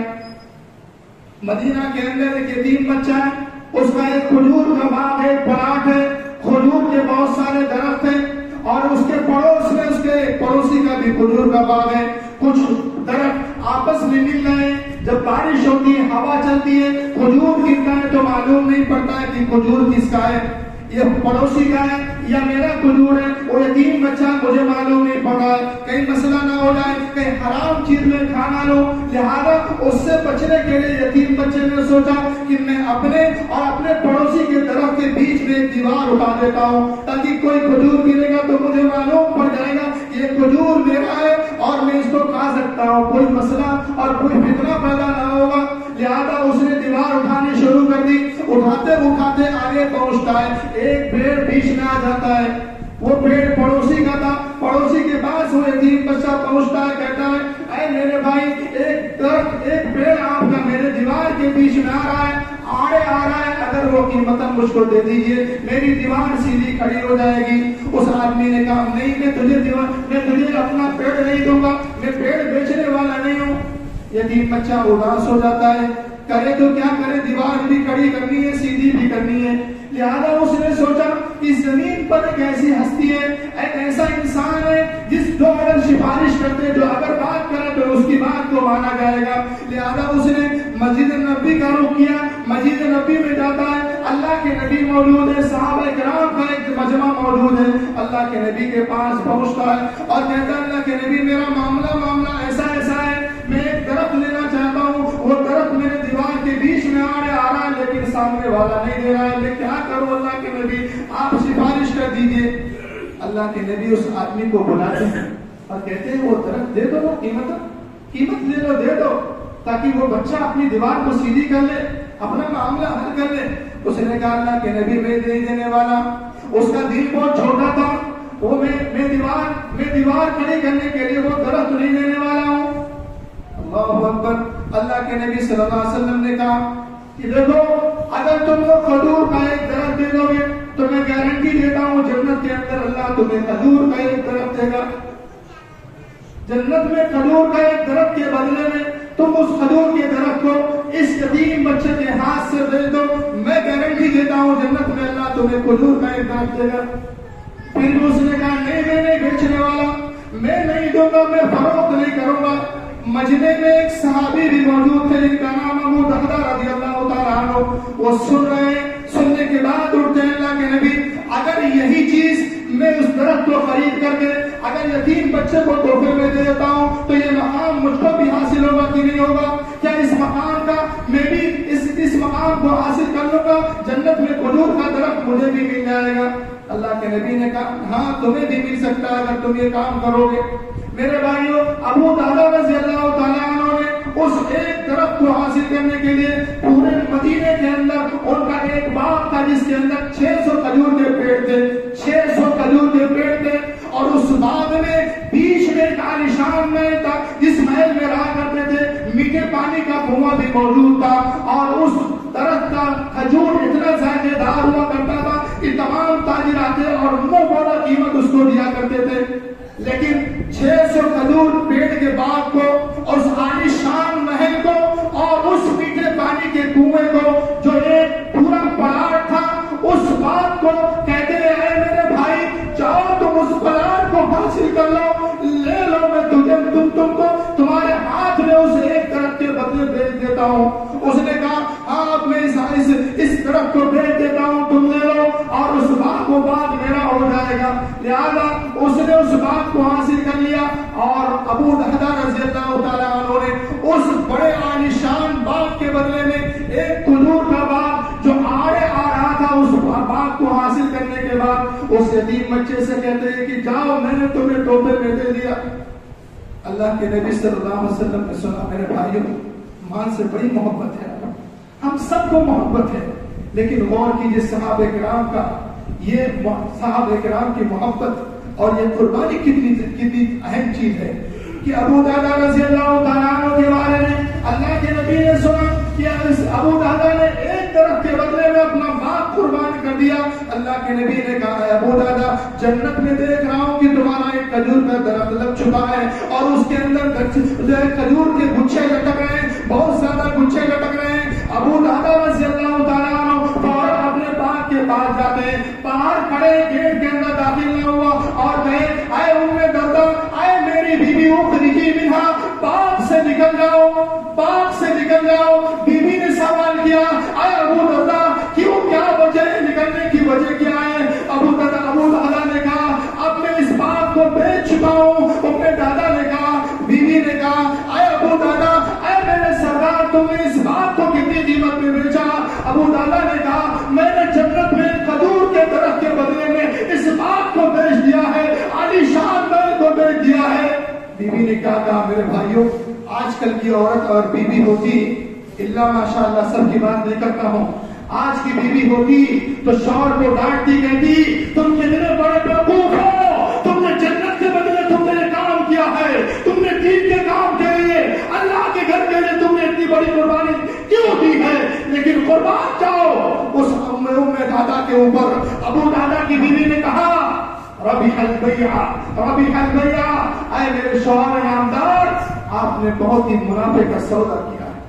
مدینہ کے اندر، ایک یتیم بچہ ہے، اس کا ایک کھجور کا باغ ہے، پلاٹ ہے، کھجور کے بہت سارے درخت ہیں، اور اس کے پڑوس میں اس کے پڑوسی کا بھی کھجور کا باغ ہے۔ کچھ درخت آپس میں مل رہے ہیں، جب بارش ہوتی ہے، ہوا چلتی ہے، کھجور گرتا ہے تو معلوم نہیں پڑتا ہے کہ کھجور کس کا ہے، یہ پڑوسی کا ہے یا میرا کھجور ہے۔ وہ یتیم بچہ مجھے معلوم نہیں پڑا، کہیں مسئلہ نہ ہو جائے، کہیں حرام چیز میں کھانا لو، لہذا اس سے بچنے کے لیے یتیم بچے نے سوچا کہ میں اپنے اور اپنے پڑوسی کے درخت کے بیچ میں ایک دیوار اٹھا دیتا ہوں تاکہ کوئی کھجور گرے گا تو مجھے معلوم پڑ جائے گا یہ کھجور میرا ہے اور میں اس کو کھا سکتا ہوں، کوئی مسئلہ اور کوئی فتنہ پیدا نہ ہوگا۔ لہذا اس نے دیوار اٹھانی شروع کر دی، اٹھاتے اٹھاتے آگے پہنچتا ہے، ایک پیڑ بیچ میں آ جاتا ہے، وہ پیڑ پڑوسی کا تھا، پڑوسی کے پاس وہ یتیم بچہ پہنچتا ہے، کہتا ہے اے میرے بھائی، ایک درخت ایک پیڑ آپ کا میرے دیوار کے بیچ میں آ رہا ہے، آڑے آ رہا ہے، اگر وہ قیمتاً مجھ کو دے دیجئے میری دیوار سیدھی کھڑی ہو جائے گی۔ اس آدمی نے کہا نہیں، میں تجھے دیوار میں تجھے اپنا پیڑ نہیں دوں گا، میں پیڑ بیچنے والا نہیں ہوں۔ یتیم بچہ اداس ہو جاتا ہے، کرے تو کیا کرے، دیوار بھی کھڑی کرنی ہے، سیدھی بھی کرنی ہے۔ لہذا اس نے سوچا کہ زمین پر ایک ایسی ہستی ہے، ایک ایسا انسان ہے جس جو اگر سفارش کرتے، جو اگر بات کرے تو اس کی بات کو مانا جائے گا۔ لہذا اس نے مسجد نبی کا رخ کیا، مسجد نبی میں جاتا ہے، اللہ کے نبی موجود ہے، صحابہ کرام کا ایک مجمع موجود ہے، اللہ کے نبی کے پاس پہنچتا ہے اور کہتا ہے اللہ کے نبی میرا معاملہ معاملہ ایسا ایسا ہے، میں ایک درخت لینا چاہتا ہوں، وہ درخت میرے دیوار کے بیچ میں آڑے آ رہا ہے لیکن سامنے والا نہیں دے رہا ہے، میں کیا کروں اللہ کے نبی، آپ سفارش کر دیجئے۔ اللہ کے نبی اس آدمی کو بلاتے ہیں اور کہتے ہیں وہ درخت دے دو، وہ قیمت قیمت لے لو، دے دو تاکہ وہ بچہ اپنی دیوار کو سیدھی کر لے، اپنا معاملہ حل کر لے۔ اس نے کہا اللہ کے نبی میں نہیں دینے والا، اس کا دل بہت چھوٹا تھا، وہ میں میں دیوار میں دیوار کھڑی کرنے کے لیے وہ درخت نہیں دینے والا ہوں۔ اللہ اکبر۔ اللہ کے نبی صلی اللہ علیہ وسلم نے کہا کہ دیکھو اگر تم کو کھجور کا ایک درخت دے دو گے تو میں گارنٹی دیتا ہوں جنت کے اندر اللہ تمہیں کھجور کا ایک درخت دے گا، جنت میں کھجور کا ایک درخت کے بدلے میں تم اس کھجور کے درخت کو اس یتیم بچے کے ہاتھ سے دے دو، میں گارنٹی دیتا ہوں جنت میں اللہ تمہیں کھجور کا ایک درخت دے گا۔ پھر اس نے کہا نہیں، میں نہیں بیچنے والا، میں نہیں دوں گا، میں فروخت نہیں کروں گا۔ مجمع میں ایک صحابی بھی موجود تھے جن کا نام ابو دردہ رضی اللہ تعالیٰ عنہ. وہ سن رہے ہیں, سننے کے بعد اٹھتے ہیں, اللہ کے نبی اگر یہی چیز میں اس درخت کو خرید کر کے اگر یتیم بچے کو تحفے میں دے دیتا ہوں تو یہ مقام مجھ کو بھی حاصل ہوگا کہ نہیں ہوگا؟ کیا اس مقام کا میں بھی اس اس مقام کو حاصل کر لوں گا؟ جنت میں کھجور کا درخت مجھے بھی مل جائے گا. اللہ کے نبی نے کہا ہاں تمہیں بھی مل سکتا ہے اگر تم یہ کام کرو گے. میرے بھائیوں, ابو دردہ رضی اللہ تعالیٰ عنہ نے اس ایک درخت کو حاصل کرنے کے لیے پورے مدینے کے اندر ان کا ایک باغ تھا جس کے اندر چھ سو کھجور کے پیڑ تھے, چھ سو کھجور کے پیڑ تھے. اور اس باغ میں بیچ میں ایک عالیشان محل تھا جس محل میں رہا کرتے تھے. میٹھے پانی کا کنواں بھی موجود تھا اور اس درخت کا کھجور اتنا ذائقے دار ہوا کرتا تھا کہ تمام تاجر آتے اور منہ بولا قیمت اس کو دیا کرتے تھے. لیکن چھ سو کھجور پیڑ کے باغ کو اور اس عالیشان محل کو اور اس میٹھے پانی کے کنویں کو جو ایک پورا پلاٹ تھا اس بات کو کہتے ہیں اے میرے بھائی جاؤ تم اس پلاٹ کو حاصل کر لو, لے لو, میں تجھے تم تم کو تمہارے ہاتھ میں اس ایک درخت کے بدلے بیچ دیتا ہوں. اس نے کہا آپ میں اس اس درخت کو بیچ دیتا ہوں, تم لے لو اور اس باغ کو باغ میرا ہو جائے گا. لہذا اس نے اس باغ کو حاصل کر لیا اور ابو دردہ رضی اللہ تعالیٰ عنہ نے اس بڑے عالیشان باغ کے بدلے میں ایک کھجور کا باغ جو آڑے آ رہا تھا اس باغ کو حاصل کرنے کے بعد اس یتیم بچے سے کہتے ہیں کہ جاؤ میں نے تمہیں تحفے میں دے دیا. اللہ کے نبی صلی اللہ علیہ وسلم نے سنا میرے بھائیوں مال سے بڑی محبت ہے, ہم سب کو محبت ہے, لیکن غور کیجیے صحابہ کرام کا یہ صحابہ کرام کی محبت اور یہ قربانی کتنی کتنی اہم چیز ہے کہ ابو دردہ رضی اللہ تعالیٰ عنہ کے بارے میں اللہ کے نبی نے سنا کہ ابو دردہ نے ایک درخت کے بدلے میں اپنا باغ قربان کر دیا. اللہ کے نبی نے کہا ابو دردہ جنت میں دیکھ رہا ہوں کہ تمہارا ایک کھجور کا درخت لگ چکا ہے اور اس کے اندر کھجور کے گچھے لٹک رہے ہیں, بہت زیادہ گچھے لٹک رہے ہیں. ابو دردہ رضی اللہ تعالیٰ عنہ فوراً اپنے باغ کے پاس جاتے ہیں, باہر کھڑے گیٹ کے اندر داخل نہ ہوا اور کہے اے ام دردہ اے میری بیوی اخرجی منہا, باغ سے نکل جاؤ, باغ سے نکل جاؤ. بیوی نے سوال کیا اے ابو دردہ کیوں, کیا وجہ ہے, نکلنے کی وجہ کیا ہے؟ ابو دردہ ابو دردہ نے کہا اب میں اس باغ کو بیچ چکا ہوں. اپنے دادا نے کہا, بیوی نے کہا اے ابو دردہ اے میرے سردار تم نے اس باغ کو کتنی قیمت میں بیچا؟ ابو دردہ نے کہا میں نے جنت میں کھجور کے درخت کے بدلے میں اس باغ کو بیچ دیا ہے, عالیشان محل کو بیچ دیا ہے. بیوی نے کیا کہا میرے بھائیوں آج کل کی عورت اور بیوی ہوتی اللہ ماشاء اللہ سب کی بات نہیں کرتا ہوں, آج کی بیوی ہوتی تو شوہر کو ڈانٹتی کہتی تم کتنے بڑے بیوقوف ہو, تم نے جنت کے بدلے تم نے کام کیا ہے, تم نے دین کے کام کے لیے اللہ کے گھر کے لیے تم نے اتنی بڑی قربانی کیوں دی ہے؟ لیکن قربان جاؤ اس ام دادا کے اوپر. ابو دادا کی بیوی نے کہا ربیح البیع ربیح البیع, اے میرے شوہر نامدار آپ نے بہت ہی منافع کا سودا کیا ہے,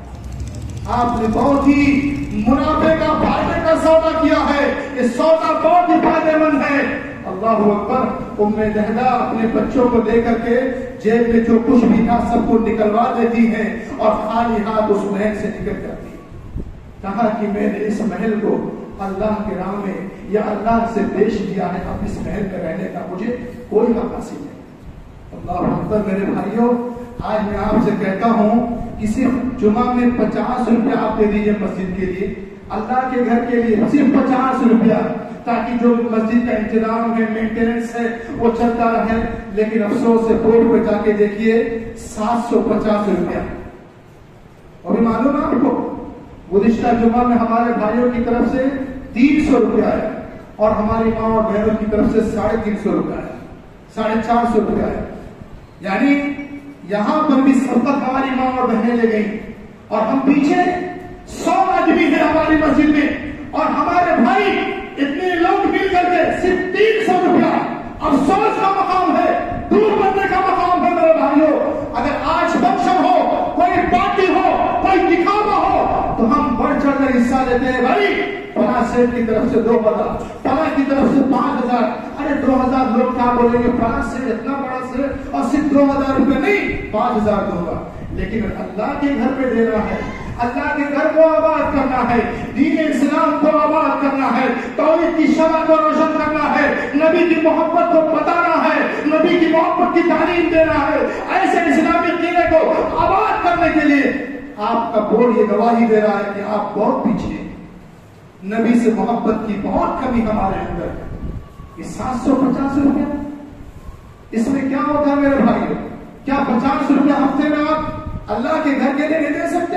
آپ نے بہت ہی منافع کا فائدے کا سودا کیا ہے, یہ سودا بہت ہی فائدے مند ہے. اللہ اکبر. ام دردہ اپنے بچوں کو لے کر کے جیب میں جو کچھ بھی تھا سب کو نکلوا دیتی ہیں اور خالی ہاتھ اس محل سے نکل جاتی ہے. کہا کہ میں نے اس محل کو اللہ کے راہ میں یا اللہ سے بیچ دیا ہے, اب اس محل میں رہنے کا مجھے کوئی حق حاصل نہیں. اللہ اکبر. میرے بھائیوں آج میں آپ سے کہتا ہوں کسی جمعہ میں پچاس روپیہ آپ دے دیجیے مسجد کے لیے, اللہ کے گھر کے لیے صرف پچاس روپیہ, تاکہ جو مسجد کا انتظام ہے مینٹیننس ہے وہ چلتا رہے. لیکن افسوس سے بورڈ پہ جا کے دیکھیے سات سو پچاس روپیہ. اور معلوم ہے آپ کو گزشتہ جمعہ میں ہمارے بھائیوں کی طرف سے تین سو روپیہ ہے اور ہماری ماں اور بہنوں کی طرف سے ساڑھے تین سو روپیہ ہے, ساڑھے چار سو روپیہ ہے. یعنی یہاں پر بھی سبقت ہماری ماں اور بہنیں لے گئی اور ہم پیچھے سو آدمی ہیں ہماری مسجد میں اور ہمارے بھائی اتنے لوگ مل کر کے صرف تین سو روپیہ. افسوس کا مقام ہے, دور بننے کا مقام ہے میرے بھائیوں. اگر آج فنکشن ہو, کوئی پارٹی ہو, کوئی دکھاوا ہو تو ہم بڑھ چڑھ کر حصہ لیتے ہیں. بھائی فلاں سیٹ کی طرف سے دو ہزار, فلاں کی طرف سے پانچ ہزار. ارے دو ہزار لوگ کیا بولیں گے, فلاں سیٹ اتنا بڑا سیٹ اور صرف دو ہزار روپے نہیں پانچ ہزار دوں گا. لیکن اللہ کے گھر پہ دینا ہے، اللہ کے گھر کو آباد کرنا ہے، دین اسلام کو آباد کرنا ہے، توحید کی شمع کو روشن کرنا ہے، نبی کی محبت کو بتانا ہے، نبی کی محبت کی تعلیم دینا ہے، ایسے اسلامی قلعے کو آباد کرنے کے لیے آپ کا بورڈ یہ گواہی دے رہا ہے کہ آپ بہت پیچھے، نبی سے محبت کی بہت کمی ہمارے اندر ہے۔ یہ سات سو پچاس روپیہ اس میں کیا ہوتا ہے میرے بھائیوں؟ کیا پچاس روپیہ ہفتے میں آپ اللہ کے گھر کے لیے نہیں دے سکتے؟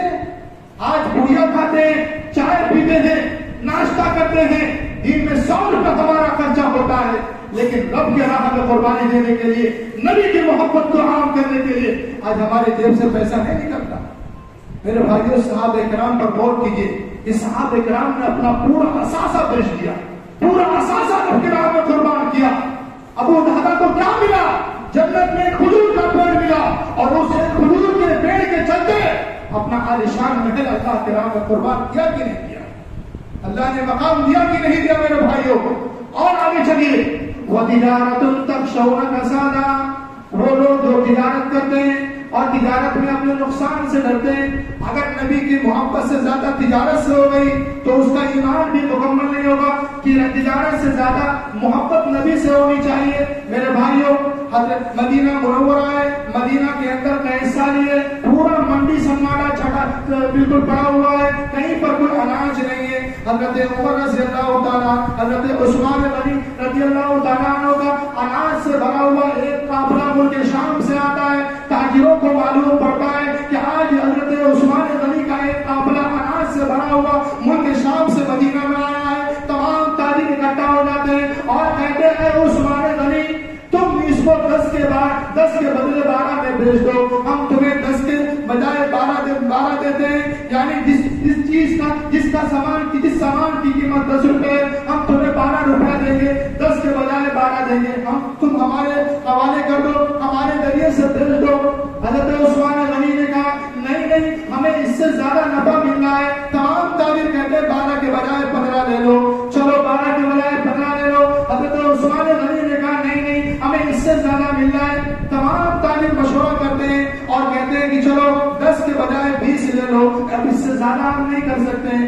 آج بڑھیا کھاتے ہیں، چائے پیتے ہیں، ناشتہ کرتے ہیں، دن میں سو روپیہ ہمارا خرچہ ہوتا ہے، لیکن رب کے راہ میں قربانی دینے کے لیے، نبی کی محبت کو عام کرنے کے لیے آج ہمارے جیب سے پیسہ نہیں نکلتا۔ میرے بھائیوں، صحابہ کرام پر غور کیجیے، اس صحابہ کرام نے اپنا پورا اثاثہ بیچ دیا، پورا اثاثہ رب کے راہ میں قربان کیا۔ ابو دہدا کو کیا ملا؟ جنت میں کھجور کا پیڑ ملا، اور اس کھجور کے پیڑ کے چلتے اپنا عالیشان محل اللہ کے راہ میں قربان کیا کہ نہیں کیا؟ اللہ نے مقام دیا کہ نہیں دیا میرے بھائیوں؟ اور آگے چلیے، وَتِجَارَةٌ تَخْشَوْنَ كَسَادًا، وہ لوگ جو تجارت کرتے ہیں اور تجارت میں اپنے نقصان سے ڈرتے ہیں، اگر نبی کی محبت سے زیادہ تجارت سے ہو گئی تو اس کا ایمان بھی مکمل نہیں ہوگا کہ تجارت سے زیادہ محبت نبی سے ہونی چاہیے۔ میرے بھائیوں، حضرت مدینہ منورہ ہے، مدینہ کے اندر کا حصہ لیے پورا منڈی سناٹا چھٹا بالکل پڑا ہوا ہے، کہیں پر کوئی اناج نہیں ہے۔ حضرت عمر رضی اللہ تعالیٰ، حضرت عثمان غنی رضی اللہ تعالیٰ عنہ کا اناج سے بھرا ہوا ایک قافلہ ملک شام سے آتا ہے۔ تاجروں کو معلوم پڑتا ہے کہ آج حضرت عثمان غنی کا ایک قافلہ اناج سے بھرا ہوا ملک شام سے مدینہ میں آیا ہے۔ تمام تاجر اکٹھا ہو جاتے ہیں اور کہتے ہیں عثمان غنی، تم اس کو دس کے بعد دس کے بدلے بارہ میں بیچ دو، ہم تمہیں دس کے بجائے بارہ دے بارہ دیتے ہیں، یعنی جس جس چیز کا جس کا سامان کی جس سامان کی قیمت دس روپے ہم تمہیں بارہ روپیہ دیں گے، دس کے بجائے بارہ دیں گے، ہم تم ہمارے حوالے کر دو، ہمارے ذریعے سے بھیج دو۔ حضرت عثمان غنی نے کہا نہیں نہیں، ہمیں اس سے زیادہ نفع ملنا ہے۔ تمام تاجر کہتے ہیں بارہ کے بجائے پندرہ لے لو، چلو بارہ کے بجائے پندرہ لے لو۔ حضرت عثمان غنی نے کہا نہیں نہیں، ہمیں اس سے زیادہ ملنا ہے۔ تمام تاجر مشورہ کرتے ہیں اور کہتے ہیں کہ چلو دس کے بجائے بیس لے لو، اب اس سے زیادہ ہم نہیں کر سکتے۔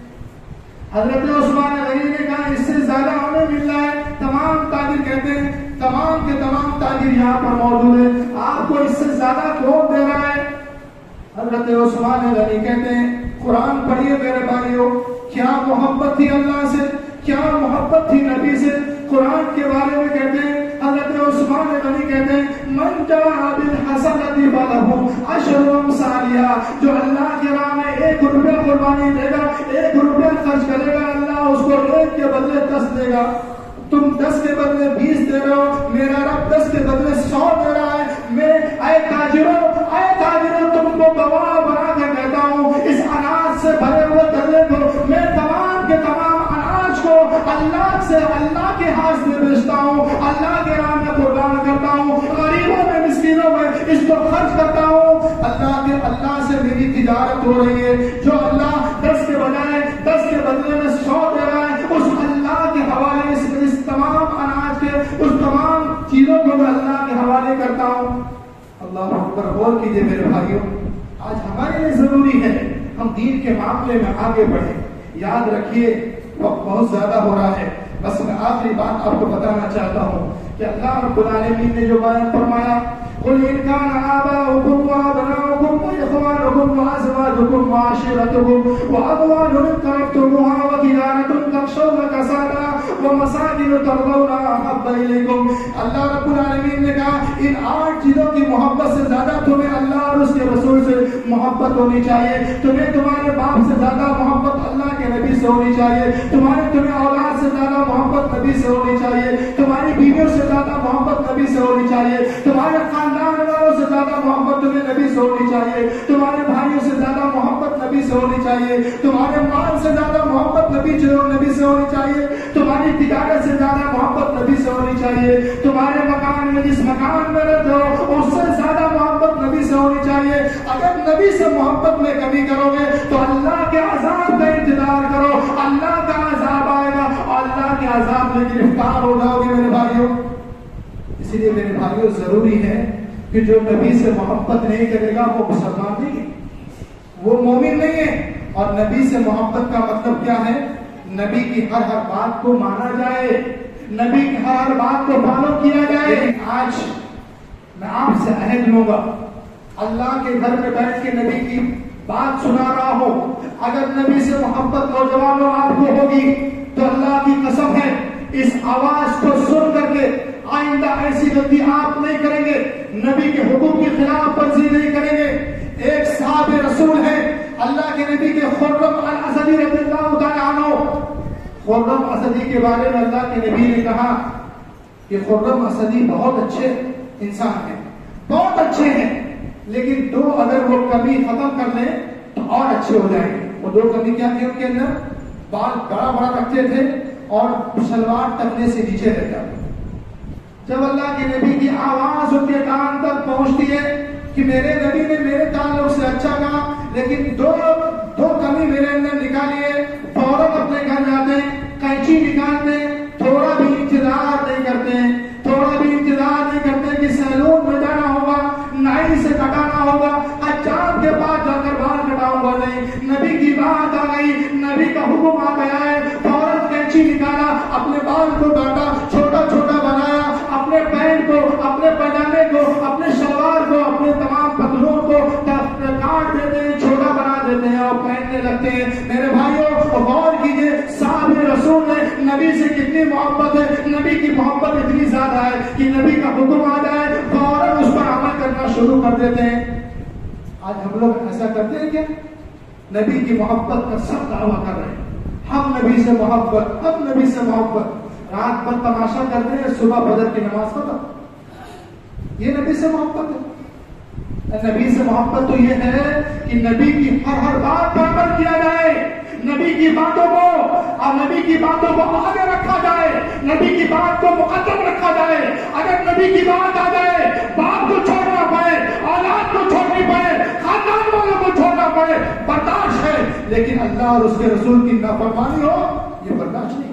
حضرت عثمان غنی نے کہا اس سے زیادہ ہمیں ملنا ہے۔ تمام تاجر کہتے ہیں، تمام کے تمام تاجر یہاں پر موجود ہیں، آپ کو اس سے زیادہ کون دے رہا ہے؟ حضرت عثمان غنی کہتے ہیں قرآن پڑھیے میرے بھائیوں، کیا محبت تھی اللہ سے، کیا محبت تھی نبی سے۔ قرآن کے بارے میں کہتے ہیں، حضرت عثمان غنی کہتے ہیں من جاء بالحسنۃ فلہ عشر امثالها، جو اللہ کے راہ میں ایک روپیہ قربانی دے گا، ایک روپیہ خرچ کرے گا، اللہ اس کو ایک کے بدلے دس دے گا۔ تم دس کے بدلے بیس دے رہے ہو، میرا رب دس کے بدلے سو دے رہا ہے۔ میں اے تاجروں اے تاجروں تم کو گواہ بنا کر کہتا ہوں، اس اناج سے بھرے ہوئے گلے کو میں تمام کے تمام اناج کو اللہ سے اللہ کے ہاتھ سے بیچتا ہوں، اللہ کے راہ میں قربان کرتا ہوں، غریبوں میں مسکینوں میں اس کو خرچ کرتا ہوں۔ اللہ کے اللہ سے میری تجارت ہو رہی ہے، جو اللہ دس کے بجائے دس کے بدلے میں سو دے رہا ہے، اس اللہ کے حوالے اس, اس تمام اناج کے اس تمام چیزوں کو میں اللہ کے حوالے کرتا ہوں۔ اللہ اکبر، غور کیجئے میرے بھائیوں، آج ہمارے لیے ضروری ہے ہم دین کے معاملے میں آگے بڑھیں۔ یاد رکھیے وقت بہت زیادہ ہو رہا ہے، بس میں آخری بات آپ کو بتانا چاہتا ہوں کہ اللہ رب العالمین نے جو بیان فرمایا قل ان كان آباؤكم وأبناؤكم وإخوانكم وأزواجكم وعشيرتكم وأموال اقترفتموها وتجارة تخشون كسادها ومساكن ترضونها أحب إليكم۔ اللہ رب العالمین نے کہا ان آٹھ چیزوں کی محبت سے زیادہ تمہیں اللہ اور اس کے رسول سے محبت ہونی چاہیے، تمہیں تمہارے باپ سے زیادہ محبت اللہ کے نبی سے ہونی چاہیے، تمہارے تمہیں اولاد سے زیادہ محبت نبی سے ہونی چاہیے، تمہاری بیویوں سے زیادہ محبت نبی سے ہونی چاہیے، تمہارے خاندان والوں سے زیادہ محبت تمہیں نبی سے ہونی چاہیے، تمہارے بھائیوں سے زیادہ محبت نبی سے ہونی چاہیے، تمہارے مال سے زیادہ محبت نبی سے نبی سے ہونی چاہیے، تمہاری تجارت سے زیادہ محبت نبی سے ہونی چاہیے، تمہارے مکان میں جس مکان میں رہتے ہو اس سے زیادہ محبت نبی سے ہونی چاہیے۔ اگر نبی سے محبت میں کمی کرو گے تو اللہ کے عذاب کا انتظار کرو، اللہ کا عذاب آئے گا اور اللہ کے عذاب میں گرفتار ہو جاؤ گے میرے بھائیوں۔ اسی لیے میرے بھائیوں ضروری ہے کہ جو نبی سے محبت نہیں کرے گا وہ مسلمان نہیں ہے، وہ مومن نہیں ہے۔ اور نبی سے محبت کا مطلب کیا ہے؟ نبی کی ہر ہر بات کو مانا جائے، نبی کی ہر ہر بات کو فالو کیا جائے۔ آج میں آپ سے عہد لوں گا، اللہ کے گھر میں بیٹھ کے نبی کی بات سنا رہا ہوں، اگر نبی سے محبت نوجوانوں آپ کو ہوگی تو اللہ کی قسم ہے اس آواز کو سن کر کے آئندہ ایسی غلطی آپ نہیں کریں گے، نبی کے حکم کی خلاف ورزی نہیں کریں گے۔ ایک صحابہ رسول ہے اللہ کے نبی کے خرم الاسدی رضی اللہ تعالیٰ عنہ، خرم اسدی کے بارے میں اللہ کے نبی نے کہا کہ خرم اسدی بہت اچھے انسان ہیں، بہت اچھے ہیں، لیکن دو اگر وہ کمی ختم کر لیں تو اور اچھے ہو جائیں گے۔ وہ دو کمی کیا تھی ان کے اندر؟ بال بڑا بڑا رکھتے تھے اور شلوار ٹکنے سے نیچے رہ جاتے۔ جب اللہ کے نبی کی آواز ان کے کان تک پہنچتی ہے کہ میرے نبی نے میرے تعلق سے اچھا کہا لیکن دو دو کمی میرے اندر نکالیے، فوراً اپنے گھر جاتے ہیں، قینچی نکالتے ہیں، تھوڑا بھی انتظار نہیں کرتے ہیں، تھوڑا بھی انتظار نہیں کرتے کہ سیلون میں جانا ہوگا، نائی سے کٹانا ہوگا، اچار کے بعد جا کر بال کٹاؤں گا نہیں، نبی کی بات آ گئی، نبی کا حکم آ گیا ہے، فوراً قینچی نکالا، اپنے بال کو کاٹا، چھوٹا چھوٹا بنایا، اپنے پینٹ کو، اپنے پاجامے کو، اپنے شلوار کو، اپنے تمام پتلون کو کاٹ دیتے ہیں، چھوٹا بنا دیتے ہیں اور پہننے لگتے ہیں۔ میرے بھائیوں غور کیجئے، صاحب رسول نے نبی سے کتنی محبت ہے، نبی کی محبت اتنی زیادہ ہے کہ نبی کا حکم آ جائے فوراً اس پر عمل کرنا شروع کر دیتے ہیں۔ آج ہم لوگ ایسا کرتے ہیں کیا؟ نبی کی محبت کا سب دعویٰ کر رہے ہیں، ہم نبی سے محبت، ہم نبی سے محبت، رات بھر تماشا کرتے ہیں، صبح فجر کی نماز ختم۔ یہ نبی سے محبت ہے؟ نبی سے محبت تو یہ ہے کہ نبی کی ہر ہر بات پر عمل کیا جائے، نبی کی باتوں کو اور نبی کی باتوں کو آگے رکھا جائے، نبی کی بات کو مقدم رکھا جائے۔ اگر نبی کی بات آ جائے، باپ کو چھوڑنا پڑے، اولاد کو چھوڑنی پڑے، خاندان والوں کو چھوڑنا پڑے، برداشت ہے، لیکن اللہ اور اس کے رسول کی نافرمانی ہو یہ برداشت نہیں،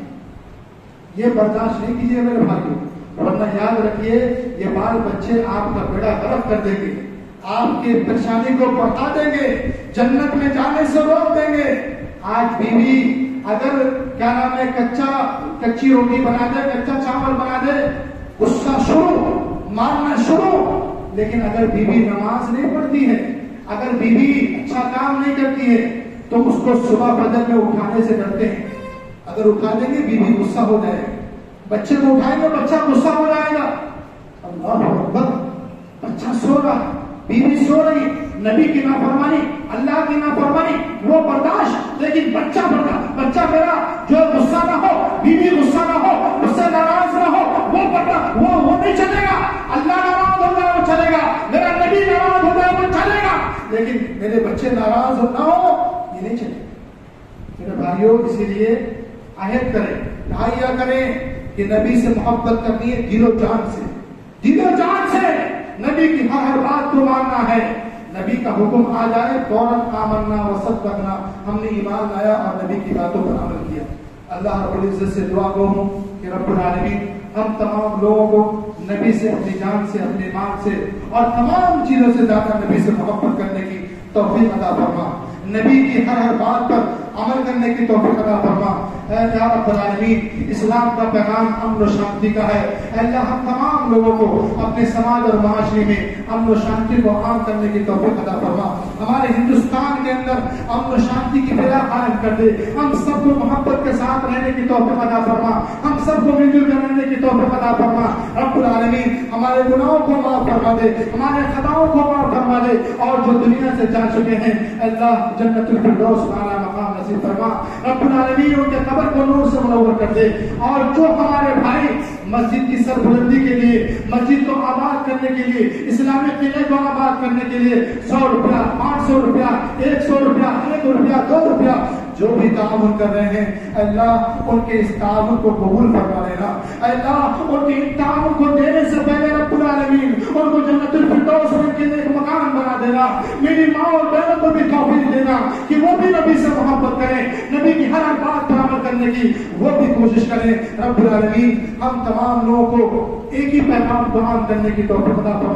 یہ برداشت نہیں کیجیے میرے بھائیوں، ورنہ یاد رکھیے یہ بال بچے آپ کا بیڑا غرق کر دیں گے، آپ کی پریشانی کو بڑھا دیں گے، جنت میں جانے سے روک دیں گے۔ آج بیوی اگر کیا نام ہے کچا کچی روٹی بنا دے، کچا چاول بنا دے، غصہ شروع، مارنا شروع، لیکن اگر بیوی نماز نہیں پڑھتی ہے، اگر بیوی اچھا کام نہیں کرتی ہے تو اس کو صبح فجر میں اٹھانے سے ڈرتے ہیں، اگر اٹھا دیں گے بیوی غصہ ہو جائے گا، بچے کو اٹھائیں گے بچہ غصہ ہو جائے گا۔ اللہ اکبر، بچہ سو رہا، بیوی سو رہی، نبی کی نافرمانی، اللہ کی نافرمانی وہ برداشت، لیکن بچہ برداشت، بچہ میرا جو غصہ نہ ہو، بیوی غصہ نہ ہو، اس سے ناراض نہ ہو، وہ برداشت، وہ وہ نہیں چلے گا۔ اللہ ناراض ہو جائے وہ چلے گا، میرا نبی ناراض ہو جائے وہ چلے گا، لیکن میرے بچے ناراض نہ ہو یہ نہیں چلے گا۔ میرے بھائیوں اسی لیے عہد کریں، دعائیہ کریں کہ نبی سے محبت کرنی ہے دل و جان سے، دل و جان سے نبی کی ہر ہر بات کو ماننا ہے، نبی کا حکم آ جائے فوراً آمنا و صدقنا، ہم نے ایمان لایا اور نبی کی باتوں پر عمل کیا۔ اللہ رب العزت سے دعا گو ہوں کہ رب العالمین ہم تمام لوگوں کو نبی سے، اپنی جان سے، اپنے مال سے اور تمام چیزوں سے زیادہ نبی سے محبت کرنے کی توفیق عطا فرما، نبی کی ہر ہر بات پر عمل کرنے کی توفیق عطا فرما۔ اے یا رب العالمین اسلام کا پیغام امن و شانتی کا ہے، اے اللہ ہم تمام لوگوں کو اپنے سماج اور معاشرے میں امن و شانتی کو عام کرنے کی توفیق عطا فرما، ہمارے ہندوستان کے اندر امن و شانتی کی بیڑا قائم کر دے، ہم سب کو محبت کے ساتھ رہنے کی توفیق عطا فرما، ہم سب کو مل جل کر رہنے کی توفیق عطا فرما۔ رب العالمین ہمارے گناہوں کو معاف فرما دے، ہمارے خطاؤں کو معاف فرما دے، اور جو دنیا سے جا چکے ہیں اللہ جنت الفردوس اعلیٰ مقام نصیب فرما۔ رب العالمین ان کے قبر کو نور سے منور کر دے، اور جو ہمارے بھائی مسجد کی سربلندی کے لیے، مسجد کو آباد کرنے کے لیے، اسلامی قلعے کو آباد کرنے کے لیے سو روپیہ، پانچ سو روپیہ، ایک سو روپیہ، ایک روپیہ، دو روپیہ جو بھی تعاون کر رہے ہیں اللہ ان کے اس تعاون کو قبول فرما لینا، اللہ ان کے ان تعاون کو دینے سے پہلے رب العالمین ان کو جنت الفردوس میں کے لیے ایک مکان بنا دینا، میری ماں اور بہنوں کو بھی توفیق دینا کہ وہ بھی نبی سے محبت کریں، نبی کی ہر بات پر عمل کرنے کی وہ بھی کوشش کریں۔ رب العالمین ہم تمام لوگوں کو ایک ہی پیغام کو عام کرنے کی توفیق عطا فرما۔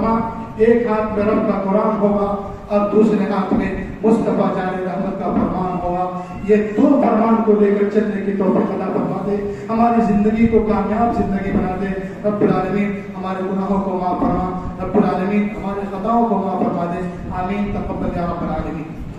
ایک ہاتھ میں رب کا قرآن ہوگا اور دوسرے ہاتھ میں مصطفیٰ جان رحمت کا فرمان ہوگا. یہ دو فرمان کو لے کر چلنے کی توفیق عطا فرما دے, ہماری زندگی کو کامیاب زندگی بنا دے. رب العالمین ہمارے گناہوں کو معاف فرما, رب العالمین ہمارے خطاؤں کو معاف فرما دے. آمین. تقبل یا رب العالمین.